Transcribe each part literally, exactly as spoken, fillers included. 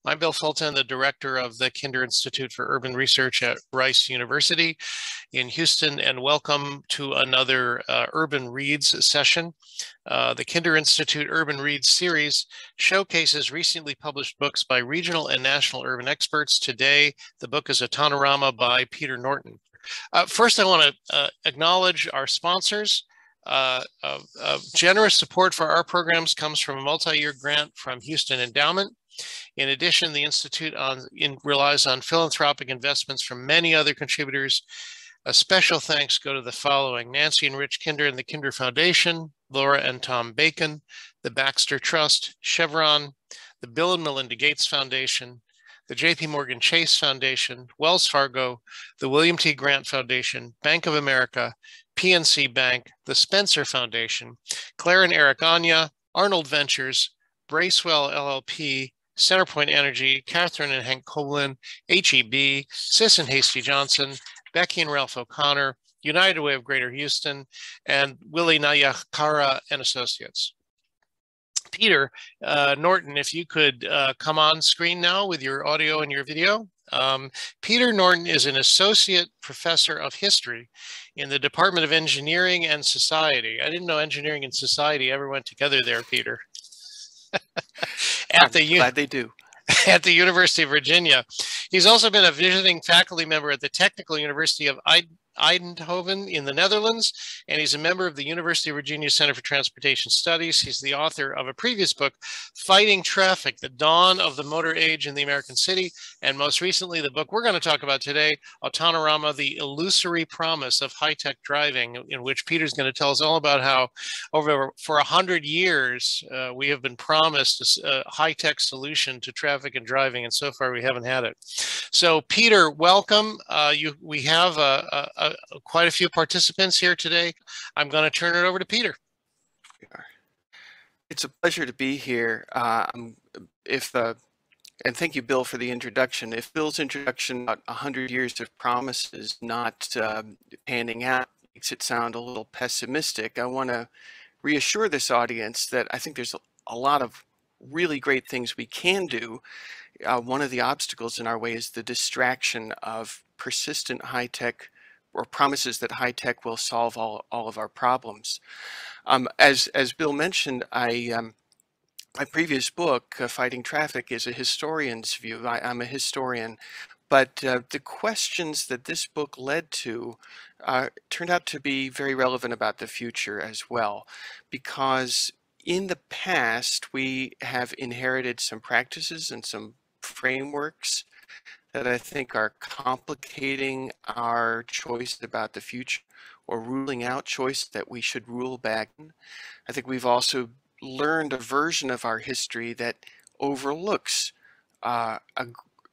I'm Bill Fulton, the director of the Kinder Institute for Urban Research at Rice University in Houston, and welcome to another uh, Urban Reads session. Uh, the Kinder Institute Urban Reads series showcases recently published books by regional and national urban experts. Today, the book is Autonorama by Peter Norton. Uh, first, I want to uh, acknowledge our sponsors. Uh, uh, uh, generous support for our programs comes from a multi-year grant from Houston Endowment. In addition, the Institute on, in, relies on philanthropic investments from many other contributors. A special thanks go to the following: Nancy and Rich Kinder and the Kinder Foundation, Laura and Tom Bacon, the Baxter Trust, Chevron, the Bill and Melinda Gates Foundation, the J P Morgan Chase Foundation, Wells Fargo, the William T. Grant Foundation, Bank of America, P N C Bank, the Spencer Foundation, Claire and Eric Anya, Arnold Ventures, Bracewell L L P, Centerpoint Energy, Catherine and Hank Coblin, H E B, Sis and Hasty Johnson, Becky and Ralph O'Connor, United Way of Greater Houston, and Willie Nayakara and Associates. Peter uh, Norton, if you could uh, come on screen now with your audio and your video. Um, Peter Norton is an associate professor of history in the Department of Engineering and Society. I didn't know engineering and society ever went together there, Peter. At the glad they do. At the University of Virginia. He's also been a visiting faculty member at the Technical University of Eindhoven in the Netherlands, and he's a member of the University of Virginia Center for Transportation Studies. He's the author of a previous book, Fighting Traffic, The Dawn of the Motor Age in the American City, and most recently the book we're going to talk about today, Autonorama, The Illusory Promise of High-Tech Driving, in which Peter's going to tell us all about how over for a hundred years uh, we have been promised a, a high-tech solution to traffic and driving, and so far we haven't had it. So Peter, welcome. Uh, you, we have a, a, a, quite a few participants here today. I'm going to turn it over to Peter. It's a pleasure to be here. Uh, if uh, and thank you, Bill, for the introduction. If Bill's introduction about a hundred years of promises not uh, panning out makes it sound a little pessimistic, I want to reassure this audience that I think there's a, a lot of really great things we can do. Uh, one of the obstacles in our way is the distraction of persistent high-tech or promises that high-tech will solve all, all of our problems. Um, as, as Bill mentioned, I, um, my previous book, uh, Fighting Traffic, is a historian's view. I, I'm a historian, but uh, the questions that this book led to uh, turned out to be very relevant about the future as well, because in the past, we have inherited some practices and some frameworks that I think are complicating our choice about the future or ruling out choice that we should rule back. I think we've also learned a version of our history that overlooks uh, a,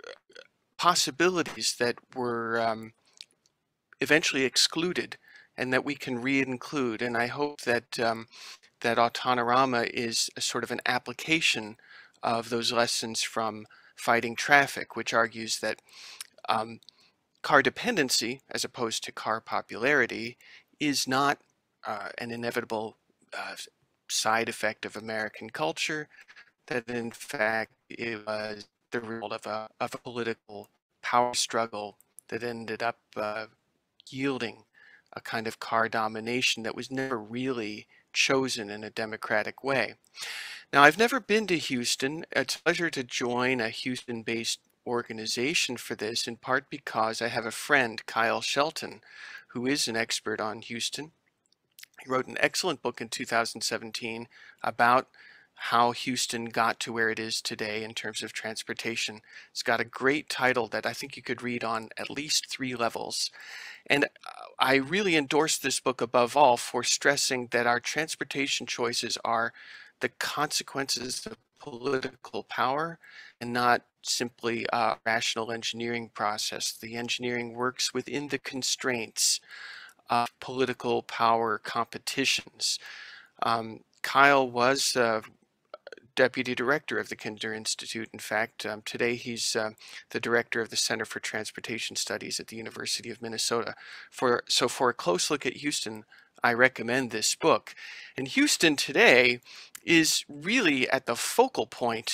possibilities that were um, eventually excluded and that we can re-include. And I hope that um, that Autonorama is a sort of an application of those lessons from Fighting Traffic, which argues that um, car dependency, as opposed to car popularity, is not uh, an inevitable uh, side effect of American culture, that in fact it was the result of a, of a political power struggle that ended up uh, yielding a kind of car domination that was never really chosen in a democratic way. Now, I've never been to Houston. It's a pleasure to join a Houston-based organization for this, in part because I have a friend, Kyle Shelton, who is an expert on Houston. He wrote an excellent book in two thousand seventeen about how Houston got to where it is today in terms of transportation. It's got a great title that I think you could read on at least three levels. And I really endorse this book above all for stressing that our transportation choices are the consequences of political power and not simply a rational engineering process. The engineering works within the constraints of political power competitions. Um, Kyle was uh, deputy director of the Kinder Institute. In fact, um, today he's uh, the director of the Center for Transportation Studies at the University of Minnesota. For, so for a close look at Houston, I recommend this book. And Houston today is really at the focal point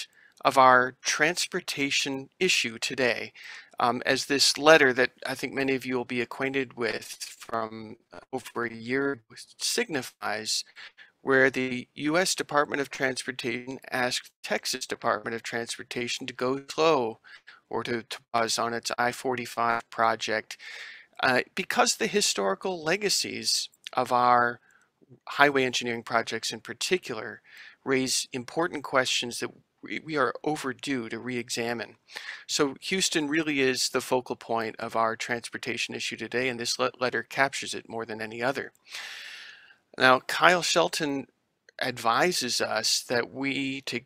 of our transportation issue today, um, as this letter that I think many of you will be acquainted with from over a year signifies, where the U S Department of Transportation asked Texas Department of Transportation to go slow or to, to pause on its I forty-five project uh, because the historical legacies of our highway engineering projects in particular raise important questions that we are overdue to re-examine. So Houston really is the focal point of our transportation issue today, and this letter captures it more than any other. Now, Kyle Shelton advises us that we, to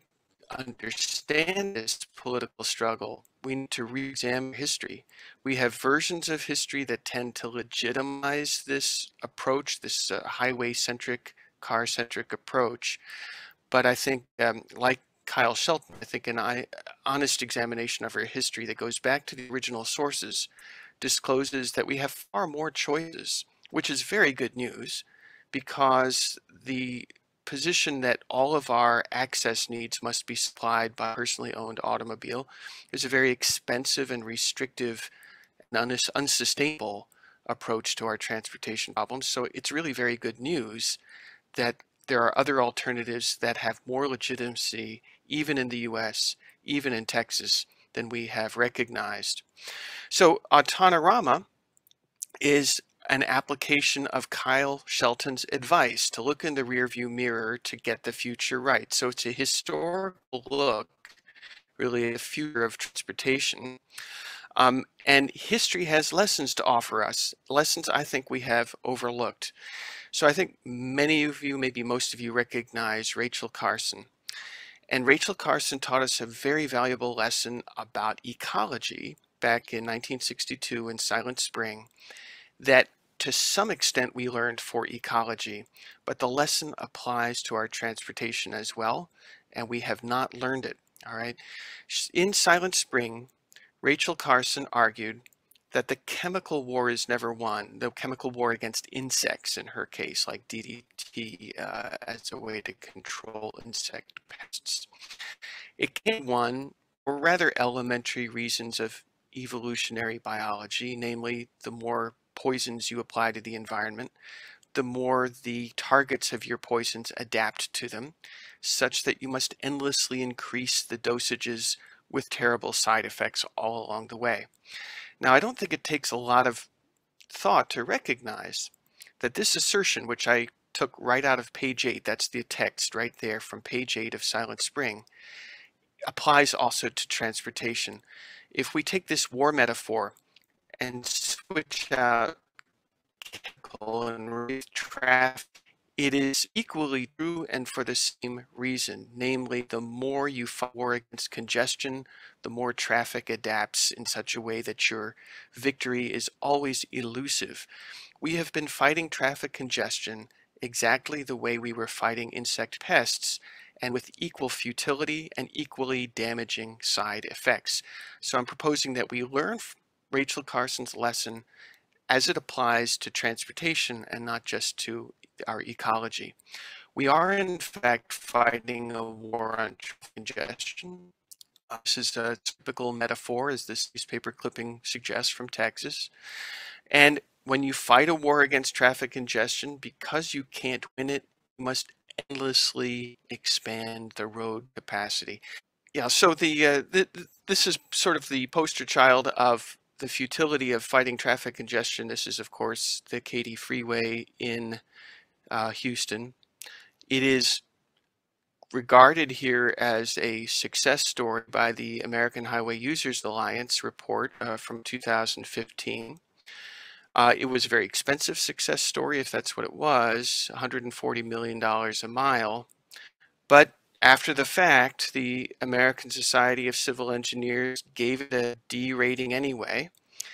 understand this political struggle, we need to re-examine history. We have versions of history that tend to legitimize this approach, this uh, highway-centric, car-centric approach. But I think, um, like Kyle Shelton, I think an I, honest examination of our history that goes back to the original sources discloses that we have far more choices, which is very good news, because the position that all of our access needs must be supplied by a personally owned automobile is a very expensive and restrictive and unsustainable approach to our transportation problems. So it's really very good news that there are other alternatives that have more legitimacy, even in the U S, even in Texas, than we have recognized. So Autonorama is an application of Kyle Shelton's advice to look in the rearview mirror to get the future right. So it's a historical look, really, at the future of transportation. Um, and history has lessons to offer us, lessons I think we have overlooked. So I think many of you, maybe most of you, recognize Rachel Carson. And Rachel Carson taught us a very valuable lesson about ecology back in nineteen sixty-two in Silent Spring that to some extent we learned for ecology, but the lesson applies to our transportation as well, and we have not learned it, all right? In Silent Spring, Rachel Carson argued that the chemical war is never won, the chemical war against insects in her case, like D D T uh, as a way to control insect pests. It can be won for rather elementary reasons of evolutionary biology, namely the more poisons you apply to the environment, the more the targets of your poisons adapt to them, such that you must endlessly increase the dosages with terrible side effects all along the way. Now, I don't think it takes a lot of thought to recognize that this assertion, which I took right out of page eight, that's the text right there from page eight of Silent Spring, applies also to transportation. If we take this war metaphor and switch out chemical and traffic, it is equally true and for the same reason. Namely, the more you fight war against congestion, the more traffic adapts in such a way that your victory is always elusive. We have been fighting traffic congestion exactly the way we were fighting insect pests, and with equal futility and equally damaging side effects. So I'm proposing that we learn Rachel Carson's lesson as it applies to transportation and not just to our ecology. We are in fact fighting a war on congestion. Uh, this is a typical metaphor, as this newspaper clipping suggests, from Texas. And when you fight a war against traffic congestion, because you can't win it, you must endlessly expand the road capacity. Yeah, so the, uh, the this is sort of the poster child of the futility of fighting traffic congestion. This is, of course, the Katy Freeway in uh, Houston. It is regarded here as a success story by the American Highway Users Alliance report uh, from two thousand fifteen. Uh, it was a very expensive success story, if that's what it was, one hundred forty million dollars a mile. But after the fact, the American Society of Civil Engineers gave it a D rating anyway,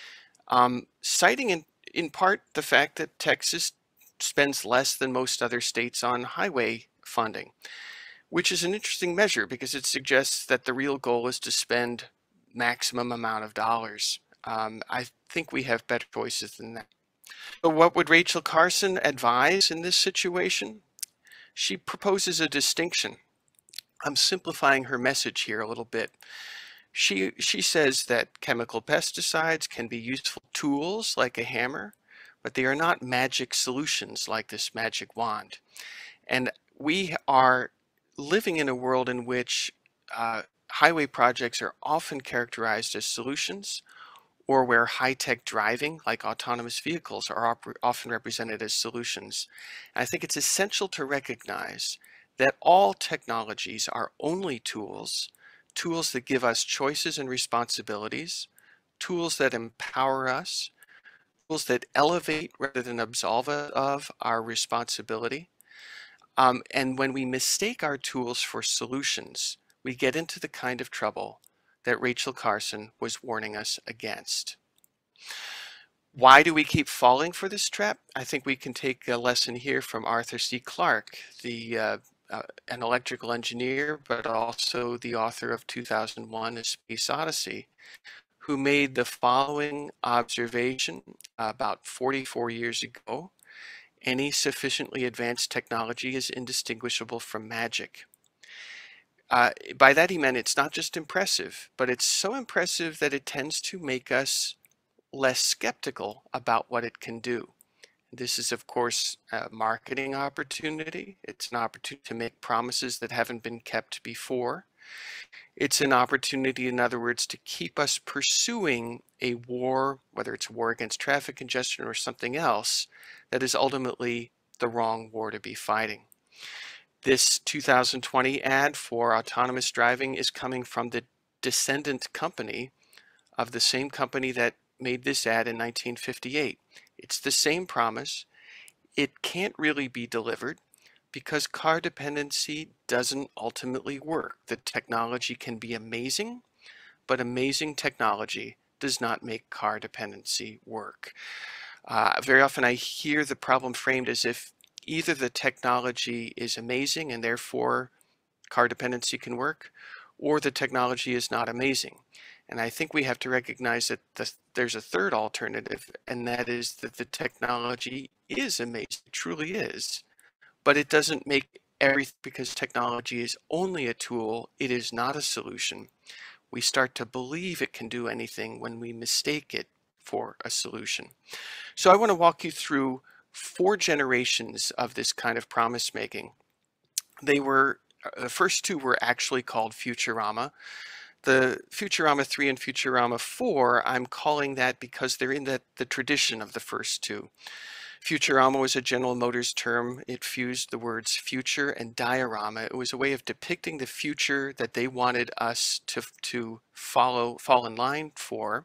um, citing in, in part the fact that Texas spends less than most other states on highway funding, which is an interesting measure because it suggests that the real goal is to spend maximum amount of dollars. Um, I think we have better choices than that. So what would Rachel Carson advise in this situation? She proposes a distinction. I'm simplifying her message here a little bit. She, she says that chemical pesticides can be useful tools like a hammer, but they are not magic solutions like this magic wand. And we are living in a world in which uh, highway projects are often characterized as solutions, or where high-tech driving, like autonomous vehicles, are often represented as solutions. And I think it's essential to recognize that all technologies are only tools, tools that give us choices and responsibilities, tools that empower us, tools that elevate rather than absolve us of our responsibility. Um, and when we mistake our tools for solutions, we get into the kind of trouble that Rachel Carson was warning us against. Why do we keep falling for this trap? I think we can take a lesson here from Arthur C. Clarke, the uh, uh, an electrical engineer, but also the author of two thousand one: A Space Odyssey, who made the following observation about forty-four years ago: any sufficiently advanced technology is indistinguishable from magic. Uh, by that he meant it's not just impressive, but it's so impressive that it tends to make us less skeptical about what it can do. This is, of course, a marketing opportunity. It's an opportunity to make promises that haven't been kept before. It's an opportunity, in other words, to keep us pursuing a war, whether it's a war against traffic congestion or something else, that is ultimately the wrong war to be fighting. This two thousand twenty ad for autonomous driving is coming from the descendant company of the same company that made this ad in nineteen fifty-eight. It's the same promise. It can't really be delivered because car dependency doesn't ultimately work. The technology can be amazing, but amazing technology does not make car dependency work. Uh, very often I hear the problem framed as if either the technology is amazing and therefore car dependency can work, or the technology is not amazing. And I think we have to recognize that the, there's a third alternative, and that is that the technology is amazing, it truly is, but it doesn't make everything, because technology is only a tool, it is not a solution. We start to believe it can do anything when we mistake it for a solution. So I want to walk you through four generations of this kind of promise making. They were, the first two were actually called Futurama. The Futurama three and Futurama four, I'm calling that because they're in the, the tradition of the first two. Futurama was a General Motors term. It fused the words future and diorama. It was a way of depicting the future that they wanted us to, to follow, fall in line for.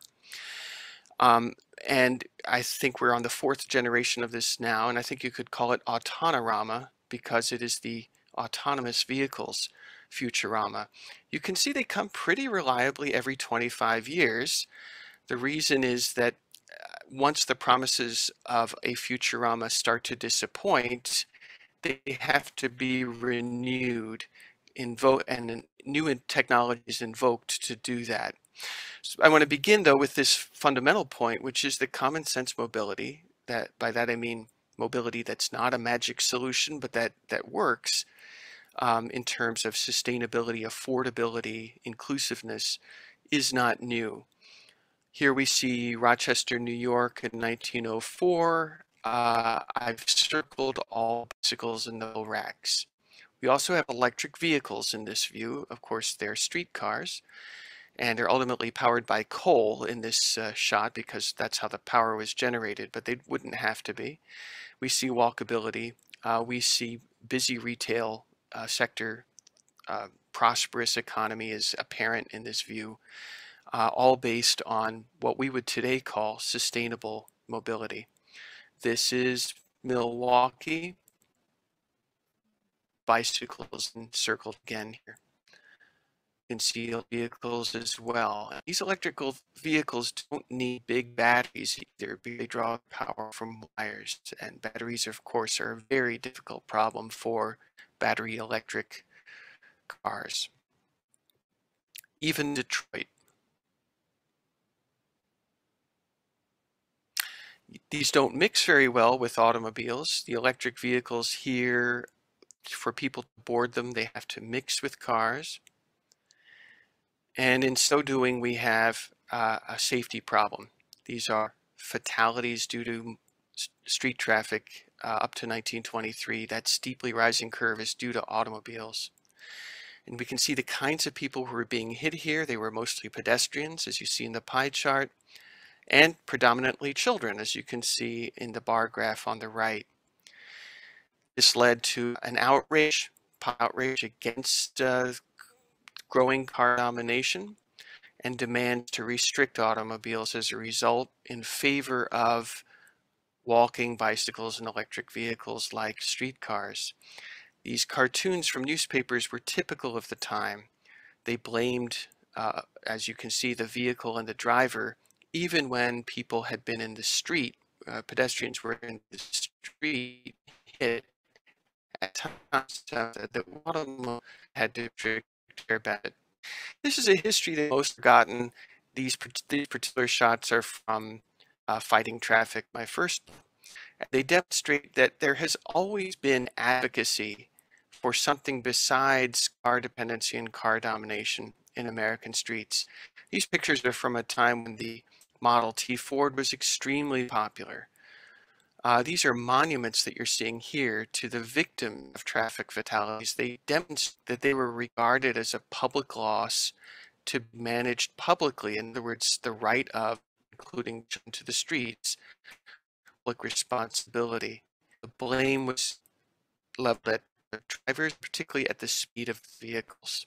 Um, and I think we're on the fourth generation of this now, and I think you could call it Autonorama because it is the autonomous vehicles Futurama. You can see they come pretty reliably every twenty-five years. The reason is that once the promises of a Futurama start to disappoint, they have to be renewed, invo- and new technologies invoked to do that. So I want to begin though with this fundamental point, which is the common sense mobility. That by that I mean mobility that's not a magic solution, but that that works um, in terms of sustainability, affordability, inclusiveness, is not new. Here we see Rochester, New York in nineteen oh four. Uh, I've circled all bicycles in the racks. We also have electric vehicles in this view. Of course, they're streetcars, and are ultimately powered by coal in this uh, shot because that's how the power was generated, but they wouldn't have to be. We see walkability. Uh, we see busy retail uh, sector. Uh, prosperous economy is apparent in this view. Uh, all based on what we would today call sustainable mobility. This is Milwaukee. Bicycles encircled again here. Concealed vehicles as well. These electrical vehicles don't need big batteries either, because they draw power from wires, and batteries, of course, are a very difficult problem for battery electric cars. Even Detroit. These don't mix very well with automobiles. The electric vehicles here for people to board them, they have to mix with cars. And in so doing, we have uh, a safety problem. These are fatalities due to street traffic uh, up to nineteen twenty-three. That steeply rising curve is due to automobiles. And we can see the kinds of people who were being hit here. They were mostly pedestrians, as you see in the pie chart, and predominantly children, as you can see in the bar graph on the right. This led to an outrage, outrage against uh, growing car domination, and demands to restrict automobiles as a result in favor of walking, bicycles, and electric vehicles like streetcars. These cartoons from newspapers were typical of the time. They blamed, uh, as you can see, the vehicle and the driver, even when people had been in the street, uh, pedestrians were in the street, hit at times uh, the automobile had to care about it. This is a history that most forgotten. These, these particular shots are from uh, Fighting Traffic, my first. They demonstrate that there has always been advocacy for something besides car dependency and car domination in American streets. These pictures are from a time when the Model T Ford was extremely popular. Uh, these are monuments that you're seeing here to the victims of traffic fatalities. They demonstrate that they were regarded as a public loss to be managed publicly. In other words, the right of, including to the streets, public responsibility. The blame was leveled at the drivers, particularly at the speed of the vehicles.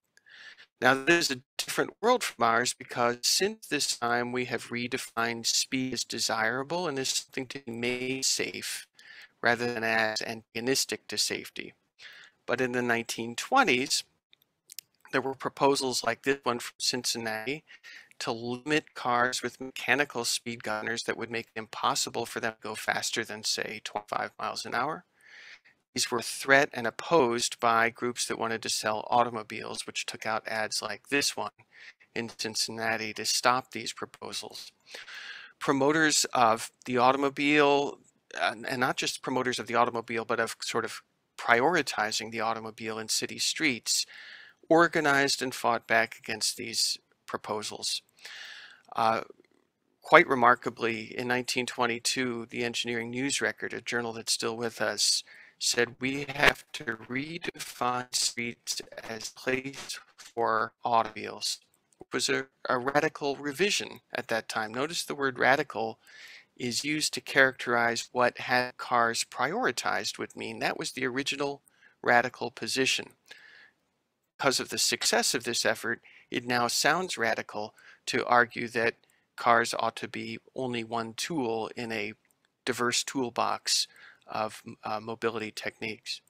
Now, this is a different world from ours because since this time we have redefined speed as desirable and as something to be made safe rather than as antagonistic to safety. But in the nineteen twenties, there were proposals like this one from Cincinnati to limit cars with mechanical speed governors that would make it impossible for them to go faster than, say, twenty-five miles an hour. These were a threat and opposed by groups that wanted to sell automobiles, which took out ads like this one in Cincinnati to stop these proposals. Promoters of the automobile, uh, and not just promoters of the automobile, but of sort of prioritizing the automobile in city streets, organized and fought back against these proposals. Uh, quite remarkably, in nineteen twenty-two, the Engineering News Record, a journal that's still with us, said we have to redefine streets as a place for automobiles. It was a, a radical revision at that time. Notice the word radical is used to characterize what had cars prioritized would mean. That was the original radical position. Because of the success of this effort, it now sounds radical to argue that cars ought to be only one tool in a diverse toolbox of uh, mobility techniques.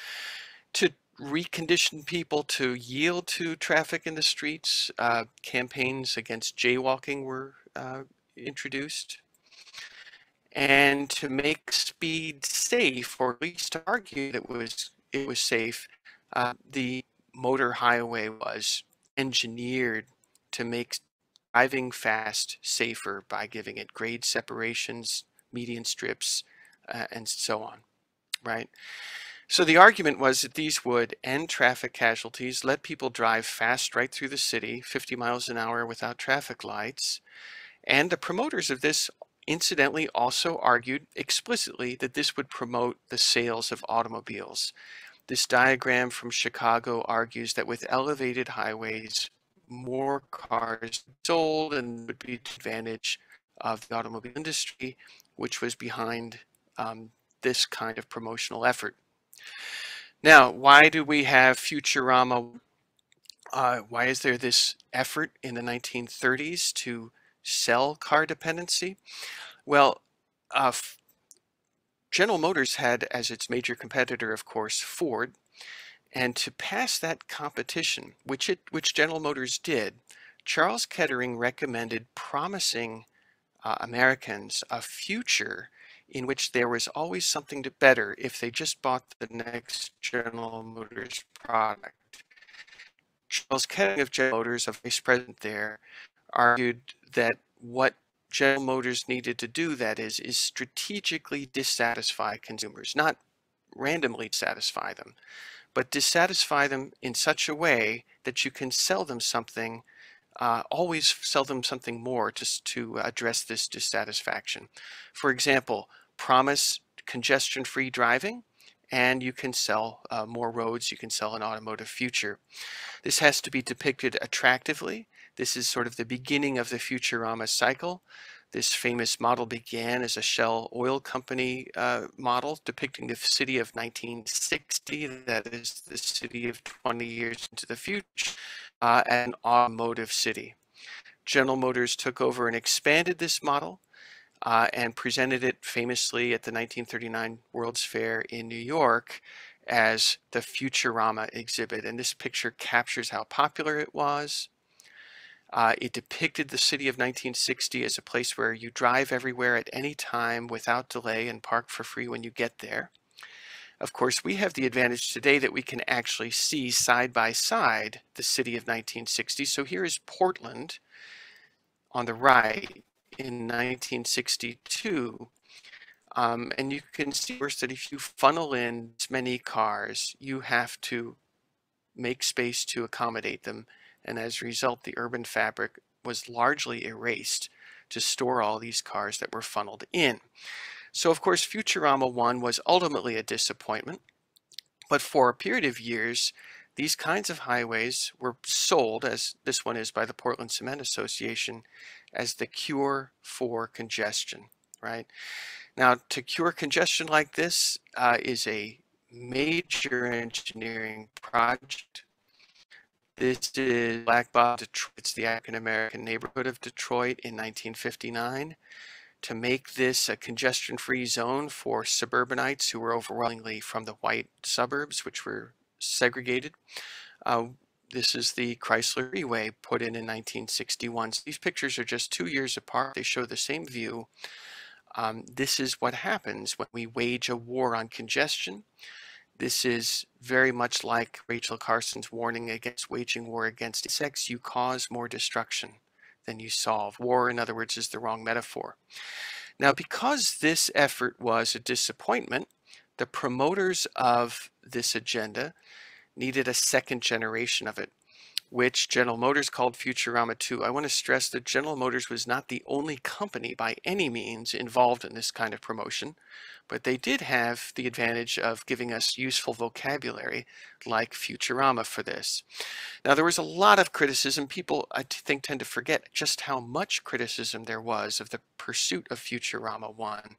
To recondition people to yield to traffic in the streets, uh, campaigns against jaywalking were uh, introduced. And to make speed safe, or at least to argue that it was, it was safe, uh, the motor highway was engineered to make driving fast safer by giving it grade separations, median strips, uh, and so on, right? So the argument was that these would end traffic casualties, let people drive fast right through the city, fifty miles an hour without traffic lights. And the promoters of this incidentally also argued explicitly that this would promote the sales of automobiles. This diagram from Chicago argues that with elevated highways, more cars sold and would be to the advantage of the automobile industry, which was behind um, this kind of promotional effort. Now, why do we have Futurama? Uh, why is there this effort in the nineteen thirties to sell car dependency? Well, uh, General Motors had as its major competitor, of course, Ford. And to pass that competition, which it which General Motors did, Charles Kettering recommended promising uh, Americans a future in which there was always something to better if they just bought the next General Motors product. Charles Kettering of General Motors, a vice president there, argued that what General Motors needed to do, that is, is strategically dissatisfy consumers, not randomly satisfy them, but dissatisfy them in such a way that you can sell them something, uh, always sell them something more just to address this dissatisfaction. For example, promise congestion-free driving, and you can sell uh, more roads, you can sell an automotive future. This has to be depicted attractively. This is sort of the beginning of the Futurama cycle. This famous model began as a Shell Oil Company uh, model depicting the city of nineteen sixty, that is the city of twenty years into the future, uh, an automotive city. General Motors took over and expanded this model uh, and presented it famously at the nineteen thirty-nine World's Fair in New York as the Futurama exhibit. And this picture captures how popular it was. Uh, it depicted the city of nineteen sixty as a place where you drive everywhere at any time without delay and park for free when you get there. Of course, we have the advantage today that we can actually see side by side the city of nineteen sixty. So here is Portland on the right in nineteen sixty-two. Um, and you can see first that if you funnel in as many cars, you have to make space to accommodate them. And as a result, the urban fabric was largely erased to store all these cars that were funneled in. So of course, Futurama one was ultimately a disappointment, but for a period of years, these kinds of highways were sold, as this one is by the Portland Cement Association, as the cure for congestion, right? Now, to cure congestion like this uh, is a major engineering project. This is Black Bob, Detroit. It's the African-American neighborhood of Detroit in nineteen fifty-nine. To make this a congestion-free zone for suburbanites who were overwhelmingly from the white suburbs, which were segregated. Uh, this is the Chrysler Freeway put in in nineteen sixty-one. So these pictures are just two years apart. They show the same view. Um, this is what happens when we wage a war on congestion. This is very much like Rachel Carson's warning against waging war against insects. You cause more destruction than you solve. War, in other words, is the wrong metaphor. Now, because this effort was a disappointment, the promoters of this agenda needed a second generation of it, which General Motors called Futurama two. I want to stress that General Motors was not the only company by any means involved in this kind of promotion, but they did have the advantage of giving us useful vocabulary like Futurama for this. Now, there was a lot of criticism. People, I think, tend to forget just how much criticism there was of the pursuit of Futurama one.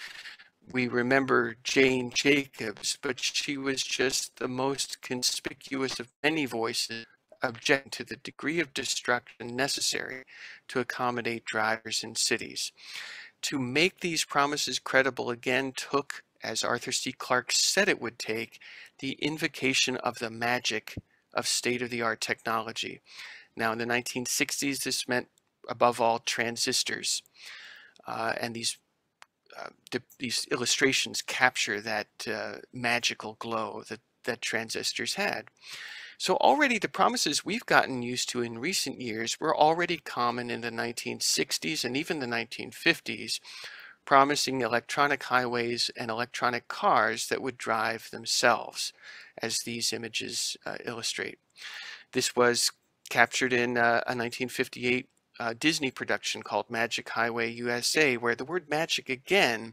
We remember Jane Jacobs, but she was just the most conspicuous of many voices objecting to the degree of destruction necessary to accommodate drivers in cities. To make these promises credible again took, as Arthur C. Clarke said it would take, the invocation of the magic of state-of-the-art technology. Now, in the nineteen sixties, this meant, above all, transistors. Uh, and these, uh, these illustrations capture that uh, magical glow that, that transistors had. So already the promises we've gotten used to in recent years were already common in the nineteen sixties and even the nineteen fifties, promising electronic highways and electronic cars that would drive themselves, as these images uh, illustrate. This was captured in uh, a nineteen fifty-eight uh, Disney production called Magic Highway U S A, where the word magic again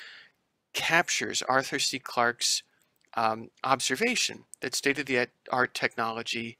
captures Arthur C. Clarke's Um, observation that state-of-the-art technology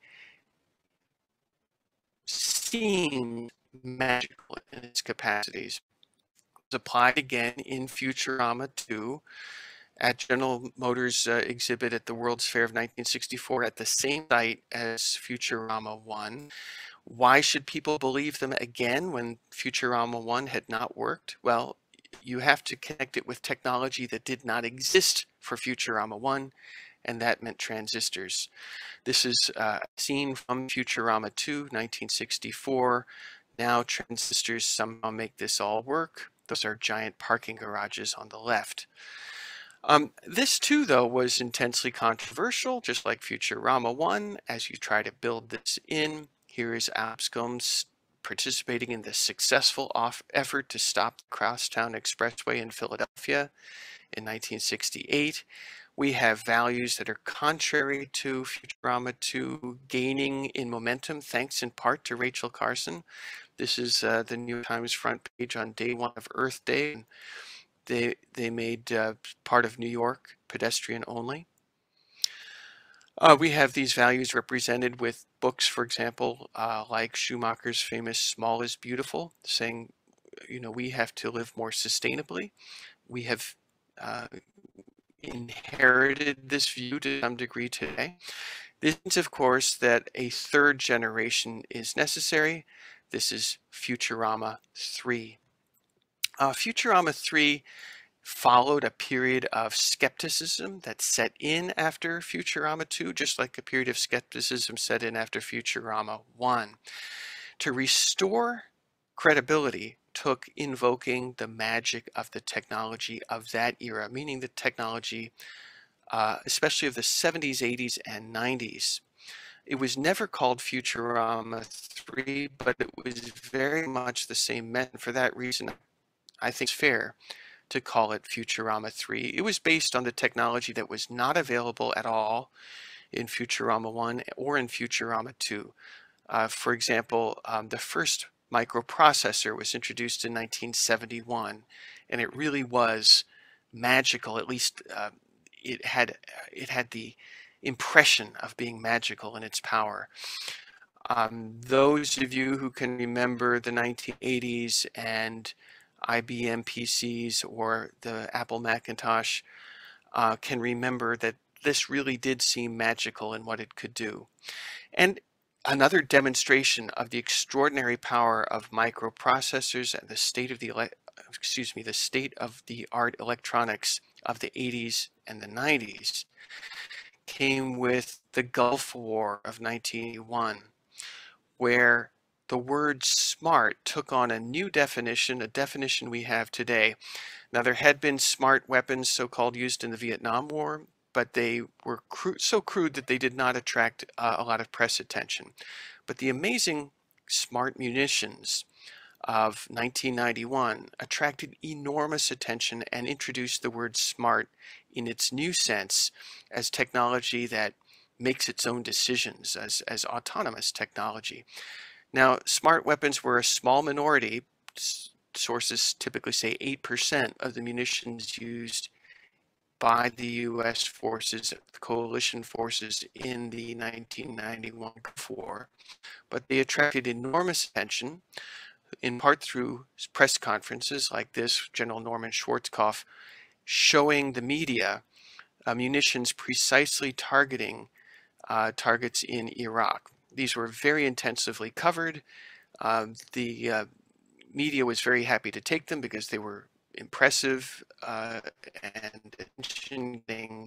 seems magical in its capacities. It was applied again in Futurama two at General Motors uh, exhibit at the World's Fair of nineteen sixty-four at the same site as Futurama one. Why should people believe them again when Futurama one had not worked? Well, you have to connect it with technology that did not exist for Futurama one, and that meant transistors. This is uh, a scene from Futurama two, nineteen sixty-four. Now transistors somehow make this all work. Those are giant parking garages on the left. Um, this too, though, was intensely controversial, just like Futurama one. As you try to build this in, here is Abscombe participating in the successful off effort to stop the Crosstown Expressway in Philadelphia in nineteen sixty-eight. We have values that are contrary to Futurama two, gaining in momentum, thanks in part to Rachel Carson. This is uh, the New York Times front page on day one of Earth Day. They, they made uh, part of New York pedestrian only. Uh, we have these values represented with books, for example, uh, like Schumacher's famous Small is Beautiful, saying, you know, we have to live more sustainably. We have uh, inherited this view to some degree today. This means, of course, that a third generation is necessary. This is Futurama three. Uh, Futurama three followed a period of skepticism that set in after Futurama two, just like a period of skepticism set in after Futurama one. To restore credibility took invoking the magic of the technology of that era, meaning the technology, uh, especially of the seventies, eighties, and nineties. It was never called Futurama three, but it was very much the same method. For that reason, I think it's fair to call it Futurama three. It was based on the technology that was not available at all in Futurama one or in Futurama two. Uh, for example, um, the first microprocessor was introduced in nineteen seventy-one, and it really was magical. At least uh, it had it had the impression of being magical in its power. Um, those of you who can remember the nineteen eighties and I B M P Cs or the Apple Macintosh uh, can remember that this really did seem magical in what it could do. And another demonstration of the extraordinary power of microprocessors and the state of the excuse me the state of the art electronics of the eighties and the nineties came with the Gulf War of nineteen eighty-one, where the word smart took on a new definition, a definition we have today. Now, there had been smart weapons, so-called, used in the Vietnam War, but they were cru so crude that they did not attract uh, a lot of press attention. But the amazing smart munitions of nineteen ninety-one attracted enormous attention and introduced the word smart in its new sense as technology that makes its own decisions, as, as autonomous technology. Now, smart weapons were a small minority. Sources typically say eight percent of the munitions used by the U S forces, the coalition forces in the nineteen ninety-one war, but they attracted enormous attention, in part through press conferences like this, General Norman Schwarzkopf showing the media uh, munitions precisely targeting uh, targets in Iraq. These were very intensively covered. Uh, the uh, media was very happy to take them because they were impressive uh, and attention-getting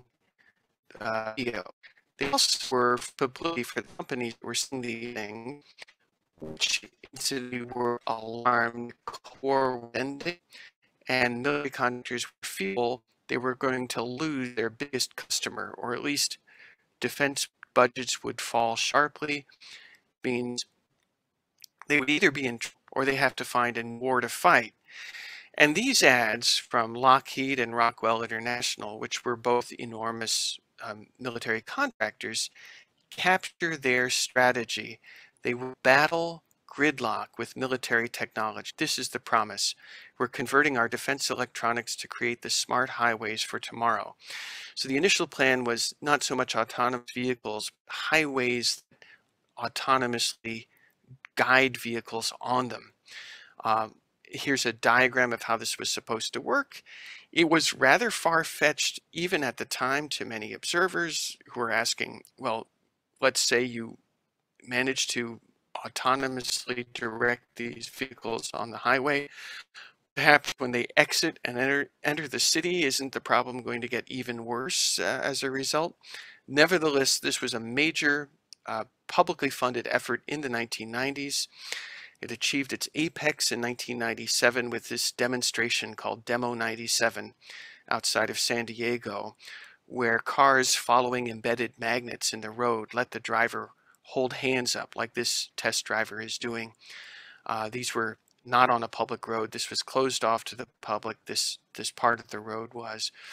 uh, video. They also were publicity for the companies that were seeing these things, which instantly were alarmed, war ending, and military contractors were fearful they were going to lose their biggest customer, or at least defense budgets would fall sharply, means they would either be in trouble or they have to find a war to fight. And these ads from Lockheed and Rockwell International, which were both enormous um, military contractors, capture their strategy. They will battle gridlock with military technology. This is the promise. We're converting our defense electronics to create the smart highways for tomorrow. So the initial plan was not so much autonomous vehicles, highways that autonomously guide vehicles on them. Um, here's a diagram of how this was supposed to work. It was rather far-fetched even at the time to many observers who were asking, well, let's say you manage to autonomously direct these vehicles on the highway. Perhaps when they exit and enter, enter the city, isn't the problem going to get even worse uh, as a result? Nevertheless, this was a major uh, publicly funded effort in the nineteen nineties. It achieved its apex in nineteen ninety-seven with this demonstration called Demo ninety-seven outside of San Diego, where cars following embedded magnets in the road let the driver hold hands up like this test driver is doing. Uh, these were not on a public road. This was closed off to the public. This, this part of the road was.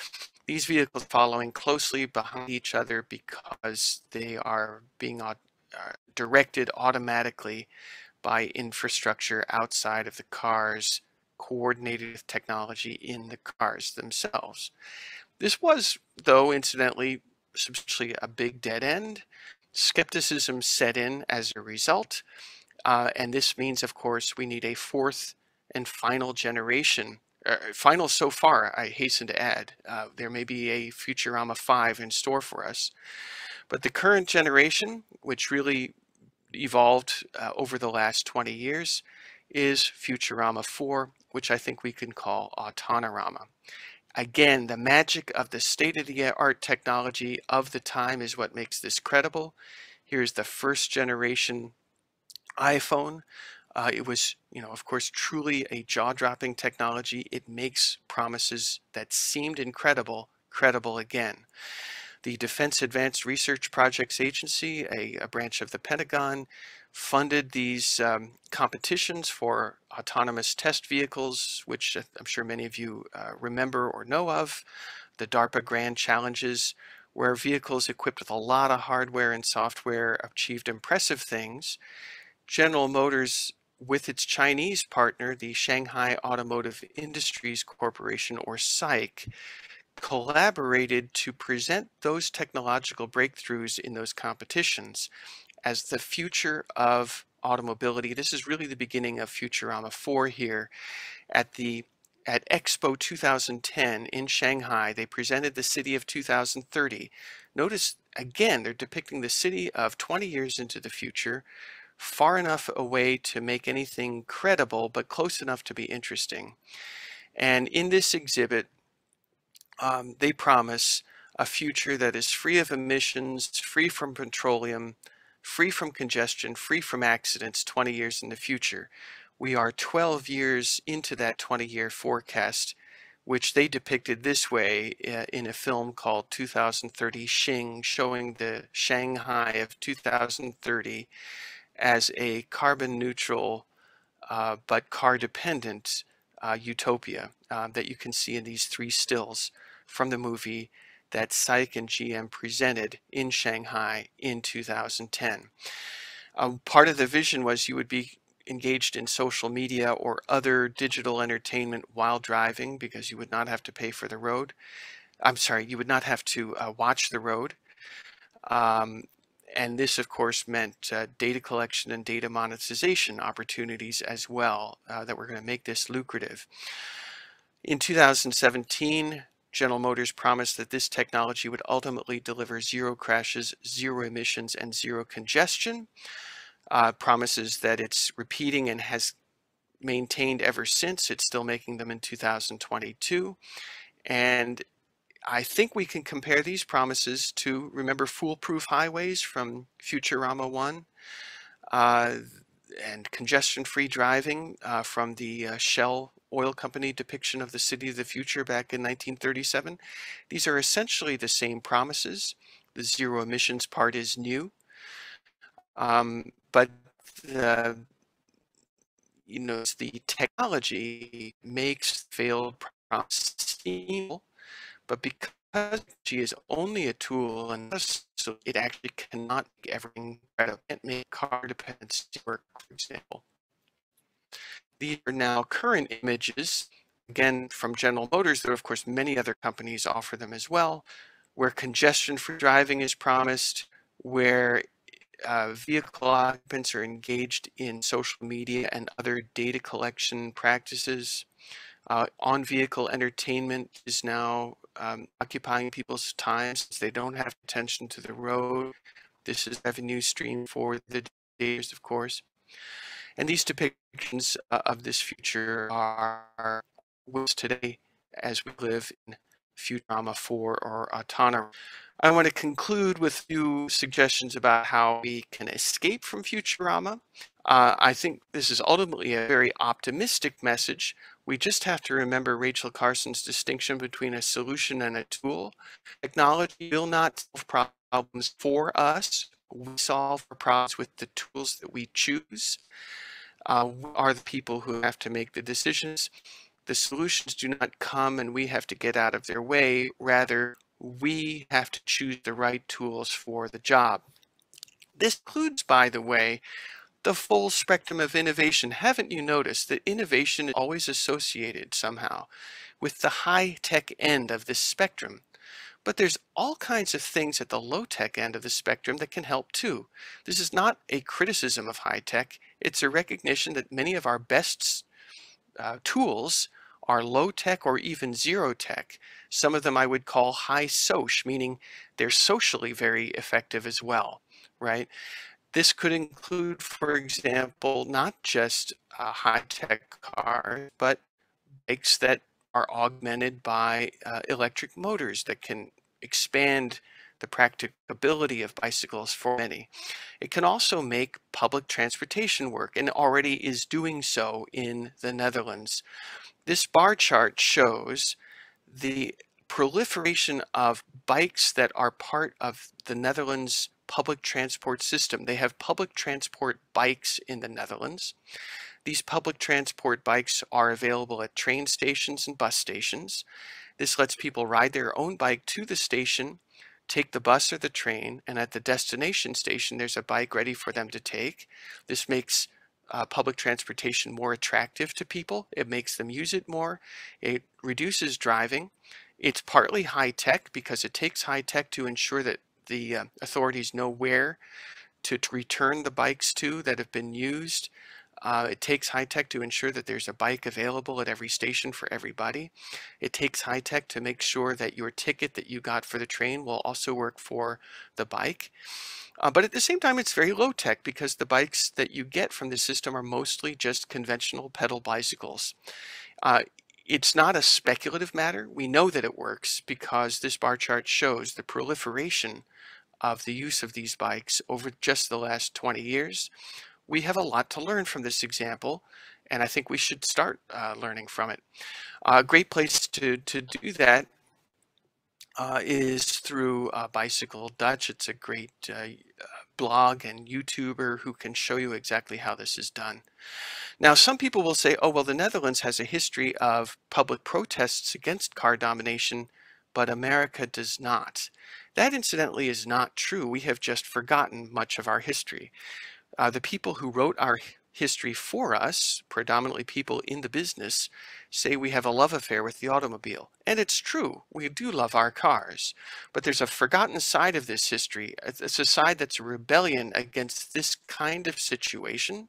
These vehicles following closely behind each other because they are being uh, directed automatically by infrastructure outside of the cars, coordinated with technology in the cars themselves. This was, though, incidentally, substantially a big dead end. Skepticism set in as a result, uh, and this means, of course, we need a fourth and final generation. Uh, final so far, I hasten to add. Uh, there may be a Futurama five in store for us. But the current generation, which really evolved uh, over the last twenty years, is Futurama four, which I think we can call Autonorama. Again, the magic of the state-of-the-art technology of the time is what makes this credible. Here's the first generation iPhone. Uh, it was, you know, of course, truly a jaw-dropping technology. It makes promises that seemed incredible, credible again. The Defense Advanced Research Projects Agency, a, a branch of the Pentagon, funded these um, competitions for autonomous test vehicles, which I'm sure many of you uh, remember or know of, the DARPA Grand Challenges, where vehicles equipped with a lot of hardware and software achieved impressive things. General Motors, with its Chinese partner, the Shanghai Automotive Industries Corporation, or S A I C, collaborated to present those technological breakthroughs in those competitions as the future of automobility. This is really the beginning of Futurama four here. At the at Expo two thousand ten in Shanghai, they presented the city of two thousand thirty. Notice again, they're depicting the city of twenty years into the future, far enough away to make anything credible, but close enough to be interesting. And in this exhibit, um, they promise a future that is free of emissions, free from petroleum, free from congestion, free from accidents twenty years in the future. We are twelve years into that twenty-year forecast, which they depicted this way uh, in a film called two thousand thirty Xing, showing the Shanghai of two thousand thirty as a carbon neutral uh, but car dependent uh, utopia uh, that you can see in these three stills from the movie that S A I C and G M presented in Shanghai in two thousand ten. Uh, part of the vision was you would be engaged in social media or other digital entertainment while driving because you would not have to pay for the road. I'm sorry, you would not have to uh, watch the road. Um, and this, of course, meant uh, data collection and data monetization opportunities as well uh, that were going to make this lucrative. In two thousand seventeen, General Motors promised that this technology would ultimately deliver zero crashes, zero emissions, and zero congestion. Uh, promises that it's repeating and has maintained ever since. It's still making them in two thousand twenty-two. And I think we can compare these promises to, remember, foolproof highways from Futurama one, uh, and congestion-free driving uh, from the uh, Shell Oil Company depiction of the city of the future back in nineteen thirty-seven. These are essentially the same promises. The zero emissions part is new, um, but the, you know, the technology makes failed promises seem, but because G is only a tool and so it actually cannot make everything credible. It can't make car dependency work, for example. These are now current images, again from General Motors, though of course many other companies offer them as well, where congestion-free driving is promised, where uh, vehicle occupants are engaged in social media and other data collection practices. Uh, on-vehicle entertainment is now um, occupying people's time since they don't have attention to the road. This is revenue stream for the daters, of course. And these depictions uh, of this future are with today as we live in Futurama four or Autonorama. I want to conclude with a few suggestions about how we can escape from Futurama. Uh, I think this is ultimately a very optimistic message. We just have to remember Rachel Carson's distinction between a solution and a tool. Technology will not solve problems for us. We solve problems with the tools that we choose. Uh, we are the people who have to make the decisions. The solutions do not come and we have to get out of their way. Rather, we have to choose the right tools for the job. This includes, by the way, the full spectrum of innovation. Haven't you noticed that innovation is always associated somehow with the high-tech end of this spectrum? But there's all kinds of things at the low-tech end of the spectrum that can help too. This is not a criticism of high-tech. It's a recognition that many of our best uh, tools are low-tech or even zero-tech. Some of them I would call high-soc, meaning they're socially very effective as well, right? This could include, for example, not just a high-tech car, but bikes that are augmented by uh, electric motors that can expand the practicability of bicycles for many. It can also make public transportation work, and already is doing so in the Netherlands. This bar chart shows the proliferation of bikes that are part of the Netherlands public transport system. They have public transport bikes in the Netherlands. These public transport bikes are available at train stations and bus stations. This lets people ride their own bike to the station, take the bus or the train, and at the destination station there's a bike ready for them to take. This makes uh, public transportation more attractive to people. It makes them use it more. It reduces driving. It's partly high-tech because it takes high-tech to ensure that the uh, authorities know where to, to return the bikes to that have been used. Uh, it takes high-tech to ensure that there's a bike available at every station for everybody. It takes high-tech to make sure that your ticket that you got for the train will also work for the bike. Uh, but at the same time, it's very low-tech because the bikes that you get from the system are mostly just conventional pedal bicycles. Uh, it's not a speculative matter. We know that it works because this bar chart shows the proliferation of the use of these bikes over just the last twenty years. We have a lot to learn from this example, and I think we should start uh, learning from it. A great place to, to do that uh, is through uh, Bicycle Dutch. It's a great uh, blog and YouTuber who can show you exactly how this is done. Now, some people will say, oh, well, the Netherlands has a history of public protests against car domination, but America does not. That, incidentally, is not true. We have just forgotten much of our history. Uh, the people who wrote our history for us, predominantly people in the business, say we have a love affair with the automobile. And it's true, we do love our cars. But there's a forgotten side of this history. It's a side that's a rebellion against this kind of situation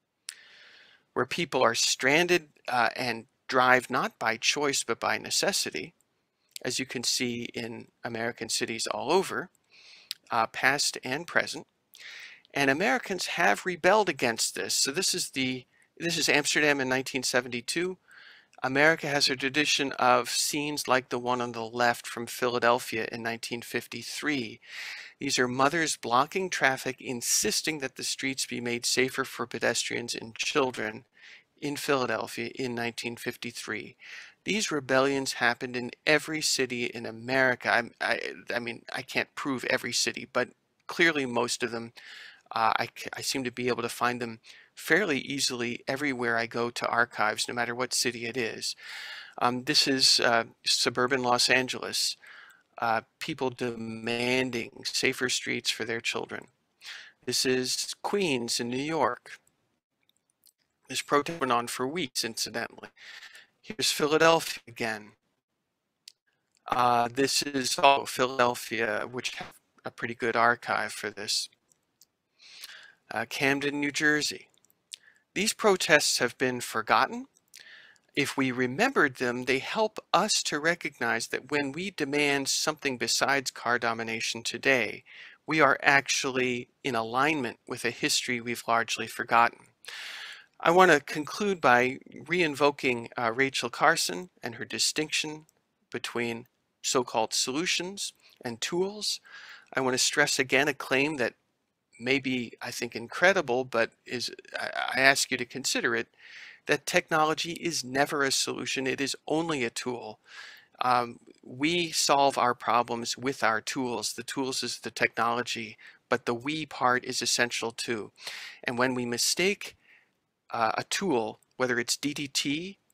where people are stranded uh, and drive not by choice but by necessity, as you can see in American cities all over, uh, past and present. And Americans have rebelled against this. So this is the this is Amsterdam in nineteen seventy-two. America has a tradition of scenes like the one on the left from Philadelphia in nineteen fifty-three. These are mothers blocking traffic, insisting that the streets be made safer for pedestrians and children in Philadelphia in nineteen fifty-three. These rebellions happened in every city in America. I, I, I mean, I can't prove every city, but clearly most of them. Uh, I, I seem to be able to find them fairly easily everywhere I go to archives, no matter what city it is. Um, this is uh, suburban Los Angeles, uh, people demanding safer streets for their children. This is Queens in New York. This protest went on for weeks, incidentally. Here's Philadelphia again. Uh, this is oh, Philadelphia, which have a pretty good archive for this. Uh, Camden, New Jersey. These protests have been forgotten. If we remembered them, they help us to recognize that when we demand something besides car domination today, we are actually in alignment with a history we've largely forgotten. I want to conclude by re-invoking uh, Rachel Carson and her distinction between so-called solutions and tools. I want to stress again a claim that maybe I think incredible, but is I ask you to consider it, that technology is never a solution. It is only a tool. Um, we solve our problems with our tools. The tools is the technology, but the we part is essential too. And when we mistake uh, a tool, whether it's D D T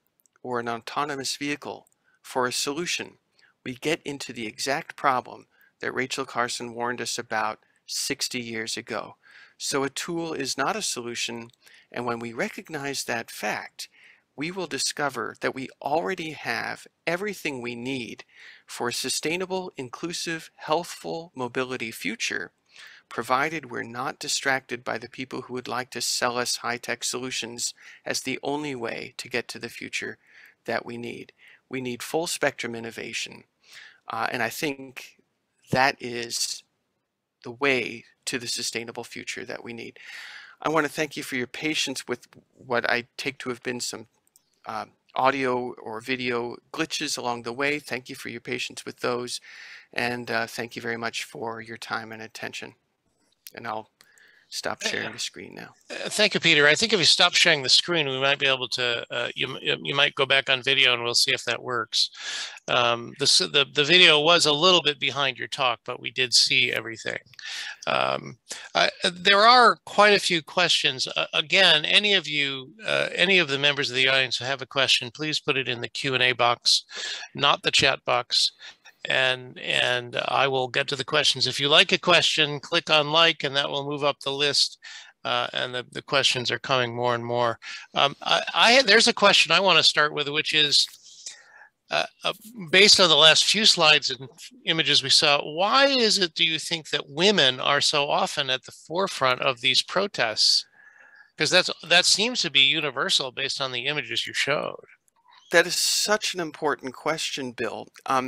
or an autonomous vehicle for a solution, we get into the exact problem that Rachel Carson warned us about sixty years ago. So a tool is not a solution, and when we recognize that fact, we will discover that we already have everything we need for a sustainable, inclusive, healthful mobility future, provided we're not distracted by the people who would like to sell us high-tech solutions as the only way to get to the future that we need. We need full spectrum innovation. Uh, and I think that is the way to the sustainable future that we need. I want to thank you for your patience with what I take to have been some uh, audio or video glitches along the way. Thank you for your patience with those. And uh, thank you very much for your time and attention. And I'll stop sharing the screen now. Uh, Thank you, Peter. I think if you stop sharing the screen, we might be able to, uh, you, you might go back on video and we'll see if that works. Um, the, the, the video was a little bit behind your talk, but we did see everything. Um, I, there are quite a few questions. Uh, again, any of you, uh, any of the members of the audience who have a question, please put it in the Q and A box, not the chat box. And and I will get to the questions. If you like a question, click on like, and that will move up the list. Uh, and the, the questions are coming more and more. Um, I, I there's a question I want to start with, which is uh, uh, based on the last few slides and images we saw. Why is it, do you think, that women are so often at the forefront of these protests? Because that's that seems to be universal based on the images you showed. That is such an important question, Bill. Um,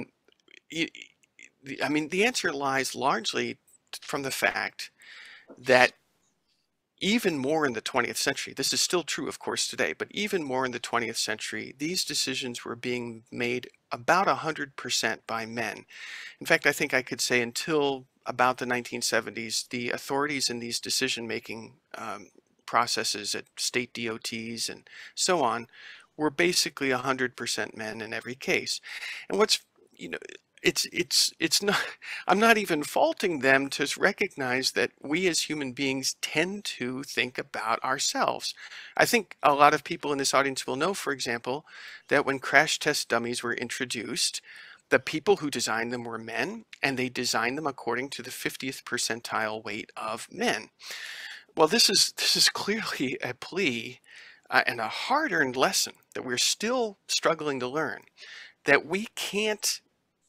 I mean, the answer lies largely from the fact that even more in the twentieth century, this is still true, of course, today, but even more in the twentieth century, these decisions were being made about one hundred percent by men. In fact, I think I could say until about the nineteen seventies, the authorities in these decision-making um, processes at state D O Ts and so on were basically one hundred percent men in every case. And what's, you know, it's it's it's not, I'm not even faulting them to recognize that we as human beings tend to think about ourselves. I think a lot of people in this audience will know, for example, that when crash test dummies were introduced, the people who designed them were men, and they designed them according to the fiftieth percentile weight of men. Well, this is this is clearly a plea uh, and a hard-earned lesson that we're still struggling to learn, that we can't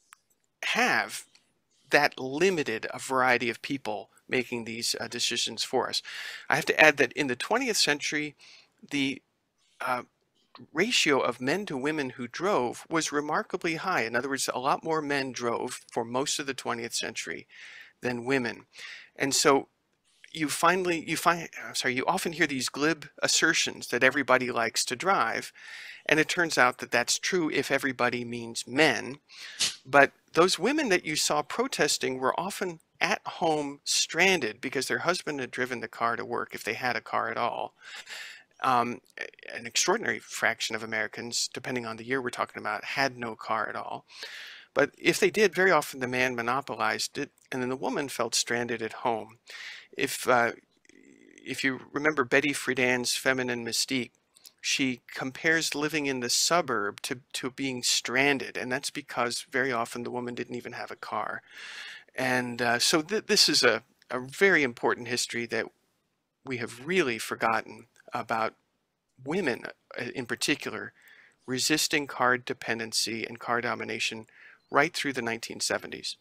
have that limited a variety of people making these uh, decisions for us. I have to add that in the twentieth century, the uh, ratio of men to women who drove was remarkably high. In other words, a lot more men drove for most of the twentieth century than women. And so you finally, you find, I'm sorry, you often hear these glib assertions that everybody likes to drive. And it turns out that that's true if everybody means men. But those women that you saw protesting were often at home stranded because their husband had driven the car to work, if they had a car at all. Um, an extraordinary fraction of Americans, depending on the year we're talking about, had no car at all. But if they did, very often the man monopolized it, and then the woman felt stranded at home. If, uh, if you remember Betty Friedan's Feminine Mystique, she compares living in the suburb to, to being stranded, and that's because very often the woman didn't even have a car. And uh, so th this is a, a very important history that we have really forgotten about women in particular resisting car dependency and car domination right through the nineteen seventies.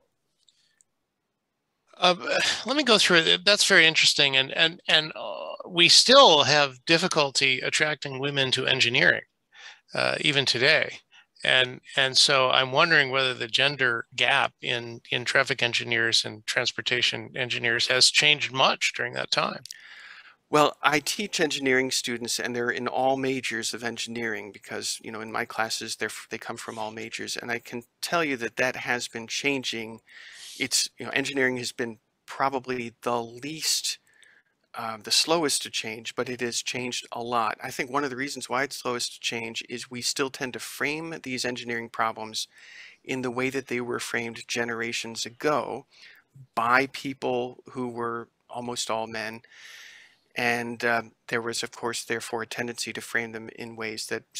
Uh, let me go through it. That's very interesting, and and and uh, we still have difficulty attracting women to engineering, uh, even today, and and so I'm wondering whether the gender gap in in traffic engineers and transportation engineers has changed much during that time. Well, I teach engineering students, and they're in all majors of engineering because, you know, in my classes, they're they come from all majors, and I can tell you that that has been changing. It's, you know, engineering has been probably the least, uh, the slowest to change, but it has changed a lot. I think one of the reasons why it's slowest to change is we still tend to frame these engineering problems in the way that they were framed generations ago by people who were almost all men. And um, there was, of course, therefore, a tendency to frame them in ways that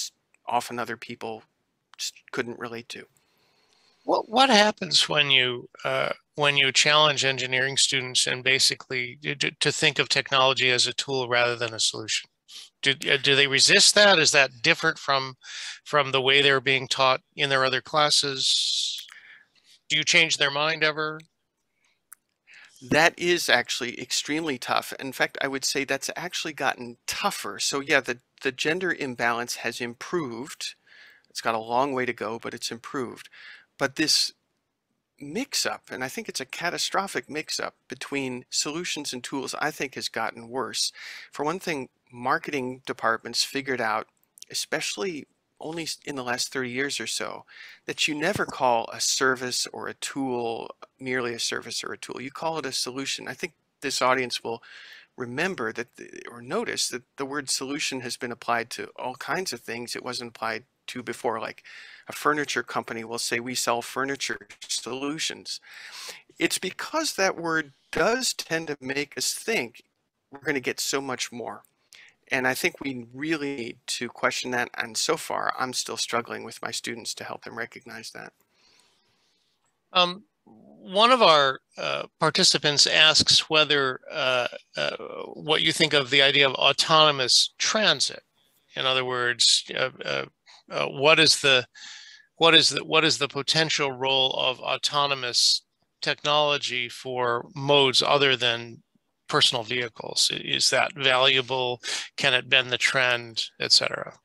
often other people just couldn't relate to. What what happens when you uh, when you challenge engineering students and basically to, to think of technology as a tool rather than a solution? Do, uh, do they resist that? Is that different from from the way they're being taught in their other classes? Do you change their mind ever? That is actually extremely tough. In fact, I would say that's actually gotten tougher. So yeah, the, the gender imbalance has improved. It's got a long way to go, but it's improved. But this mix-up, and I think it's a catastrophic mix-up between solutions and tools, I think has gotten worse. For one thing, marketing departments figured out, especially only in the last thirty years or so, that you never call a service or a tool merely a service or a tool. You call it a solution. I think this audience will remember that the, or notice that the word solution has been applied to all kinds of things it wasn't applied to before. Like a furniture company will say, we sell furniture solutions. It's because that word does tend to make us think we're going to get so much more. And I think we really need to question that. And so far, I'm still struggling with my students to help them recognize that. Um, one of our uh, participants asks whether uh, uh, what you think of the idea of autonomous transit. In other words, uh, uh, uh, what is the what is the what is the potential role of autonomous technology for modes other than personal vehicles? Is that valuable? Can it bend the trend, et cetera?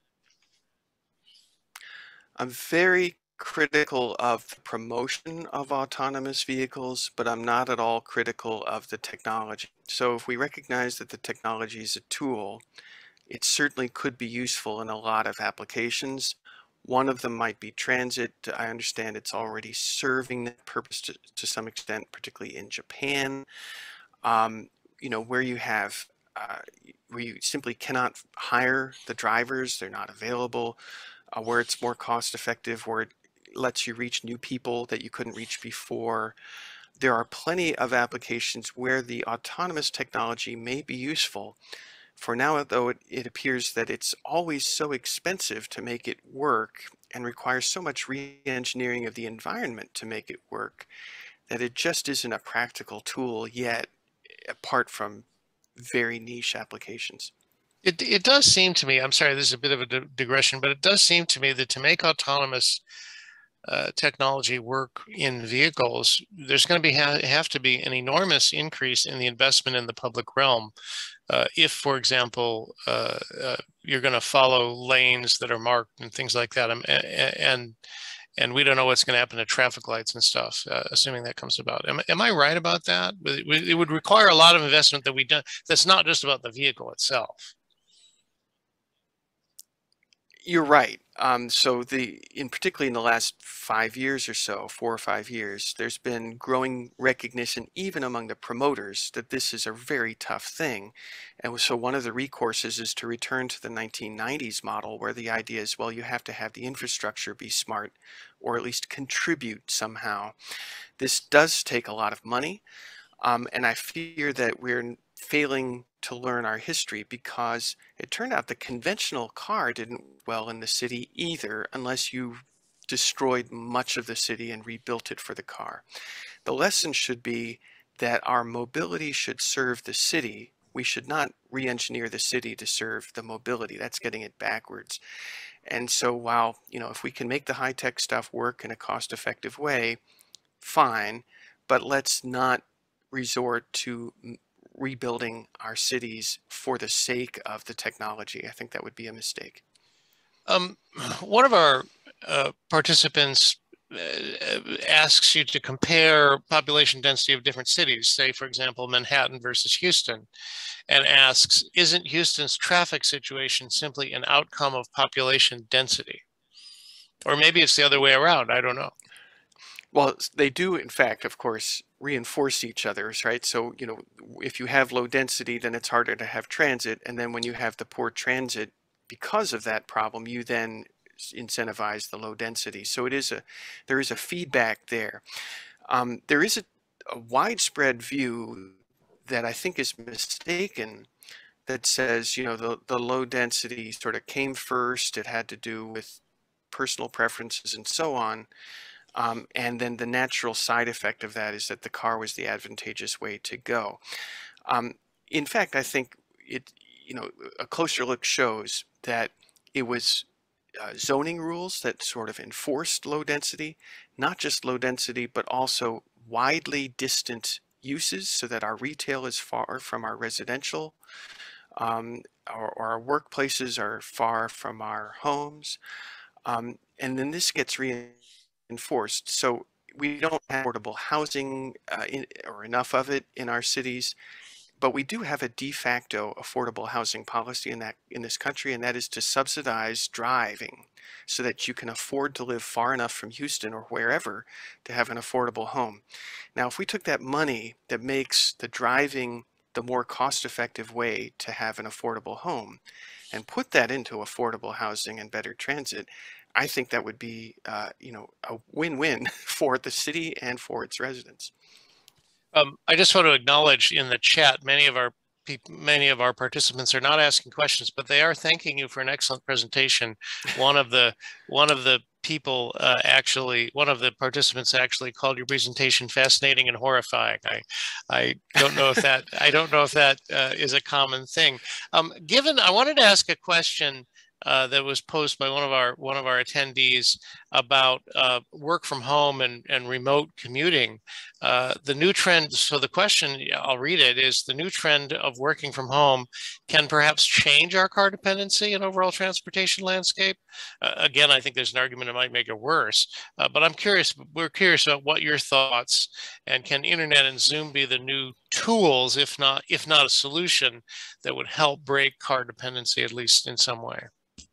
I'm very critical of the promotion of autonomous vehicles, but I'm not at all critical of the technology. So if we recognize that the technology is a tool, it certainly could be useful in a lot of applications. One of them might be transit. I understand it's already serving that purpose to, to some extent, particularly in Japan, um, you know, where you have uh, where you simply cannot hire the drivers, they're not available, uh, where it's more cost effective, where it lets you reach new people that you couldn't reach before. There are plenty of applications where the autonomous technology may be useful. For now, though, it, it appears that it's always so expensive to make it work and requires so much re-engineering of the environment to make it work that it just isn't a practical tool yet, apart from very niche applications. It it does seem to me, I'm sorry, this is a bit of a digression, but it does seem to me that to make autonomous uh, technology work in vehicles, there's going to be ha have to be an enormous increase in the investment in the public realm. Uh, if, for example, uh, uh, you're going to follow lanes that are marked and things like that, and and, and we don't know what's going to happen to traffic lights and stuff, uh, assuming that comes about. Am, am I right about that? It would require a lot of investment that we do. That's not just about the vehicle itself. You're right. Um, so the, in particularly in the last five years or so, four or five years, there's been growing recognition, even among the promoters, that this is a very tough thing. And so one of the recourses is to return to the nineteen nineties model, where the idea is, well, you have to have the infrastructure be smart, or at least contribute somehow. This does take a lot of money. Um, and I fear that we're failing to learn our history, because it turned out the conventional car didn't well in the city either, unless you destroyed much of the city and rebuilt it for the car. The lesson should be that our mobility should serve the city. We should not re-engineer the city to serve the mobility. That's getting it backwards. And so while, you know, if we can make the high-tech stuff work in a cost-effective way, fine, but let's not resort to rebuilding our cities for the sake of the technology. I think that would be a mistake. Um, one of our uh, participants uh, asks you to compare population density of different cities, say, for example, Manhattan versus Houston, and asks, isn't Houston's traffic situation simply an outcome of population density? Or maybe it's the other way around. I don't know. Well, they do, in fact, of course, reinforce each other's, right? So, you know, if you have low density, then it's harder to have transit. And then when you have the poor transit, because of that problem, you then incentivize the low density. So it is a, there is a feedback there. Um, there is a, a widespread view that I think is mistaken, that says, you know, the, the low density sort of came first. It had to do with personal preferences and so on. Um, and then the natural side effect of that is that the car was the advantageous way to go. Um, in fact, I think it, you know, a closer look shows that it was uh, zoning rules that sort of enforced low density, not just low density, but also widely distant uses, so that our retail is far from our residential, um, or, or our workplaces are far from our homes. Um, and then this gets reinforced. So we don't have affordable housing uh, in, or enough of it in our cities, but we do have a de facto affordable housing policy in that in this country, and that is to subsidize driving so that you can afford to live far enough from Houston or wherever to have an affordable home. Now, if we took that money that makes the driving the more cost-effective way to have an affordable home and put that into affordable housing and better transit, I think that would be, uh, you know, a win-win for the city and for its residents. Um, I just want to acknowledge in the chat, many of our many of our participants are not asking questions, but they are thanking you for an excellent presentation. One of the one of the people uh, actually, one of the participants actually called your presentation fascinating and horrifying. I I don't know if that I don't know if that uh, is a common thing. Um, given, I wanted to ask a question uh, that was posed by one of our one of our attendees about uh, work from home and and remote commuting. Uh, the new trend, so the question, I'll read it, is the new trend of working from home can perhaps change our car dependency and overall transportation landscape? Uh, again, I think there's an argument it might make it worse, uh, but I'm curious, we're curious about what your thoughts, and can internet and Zoom be the new tools, if not, if not a solution, that would help break car dependency, at least in some way?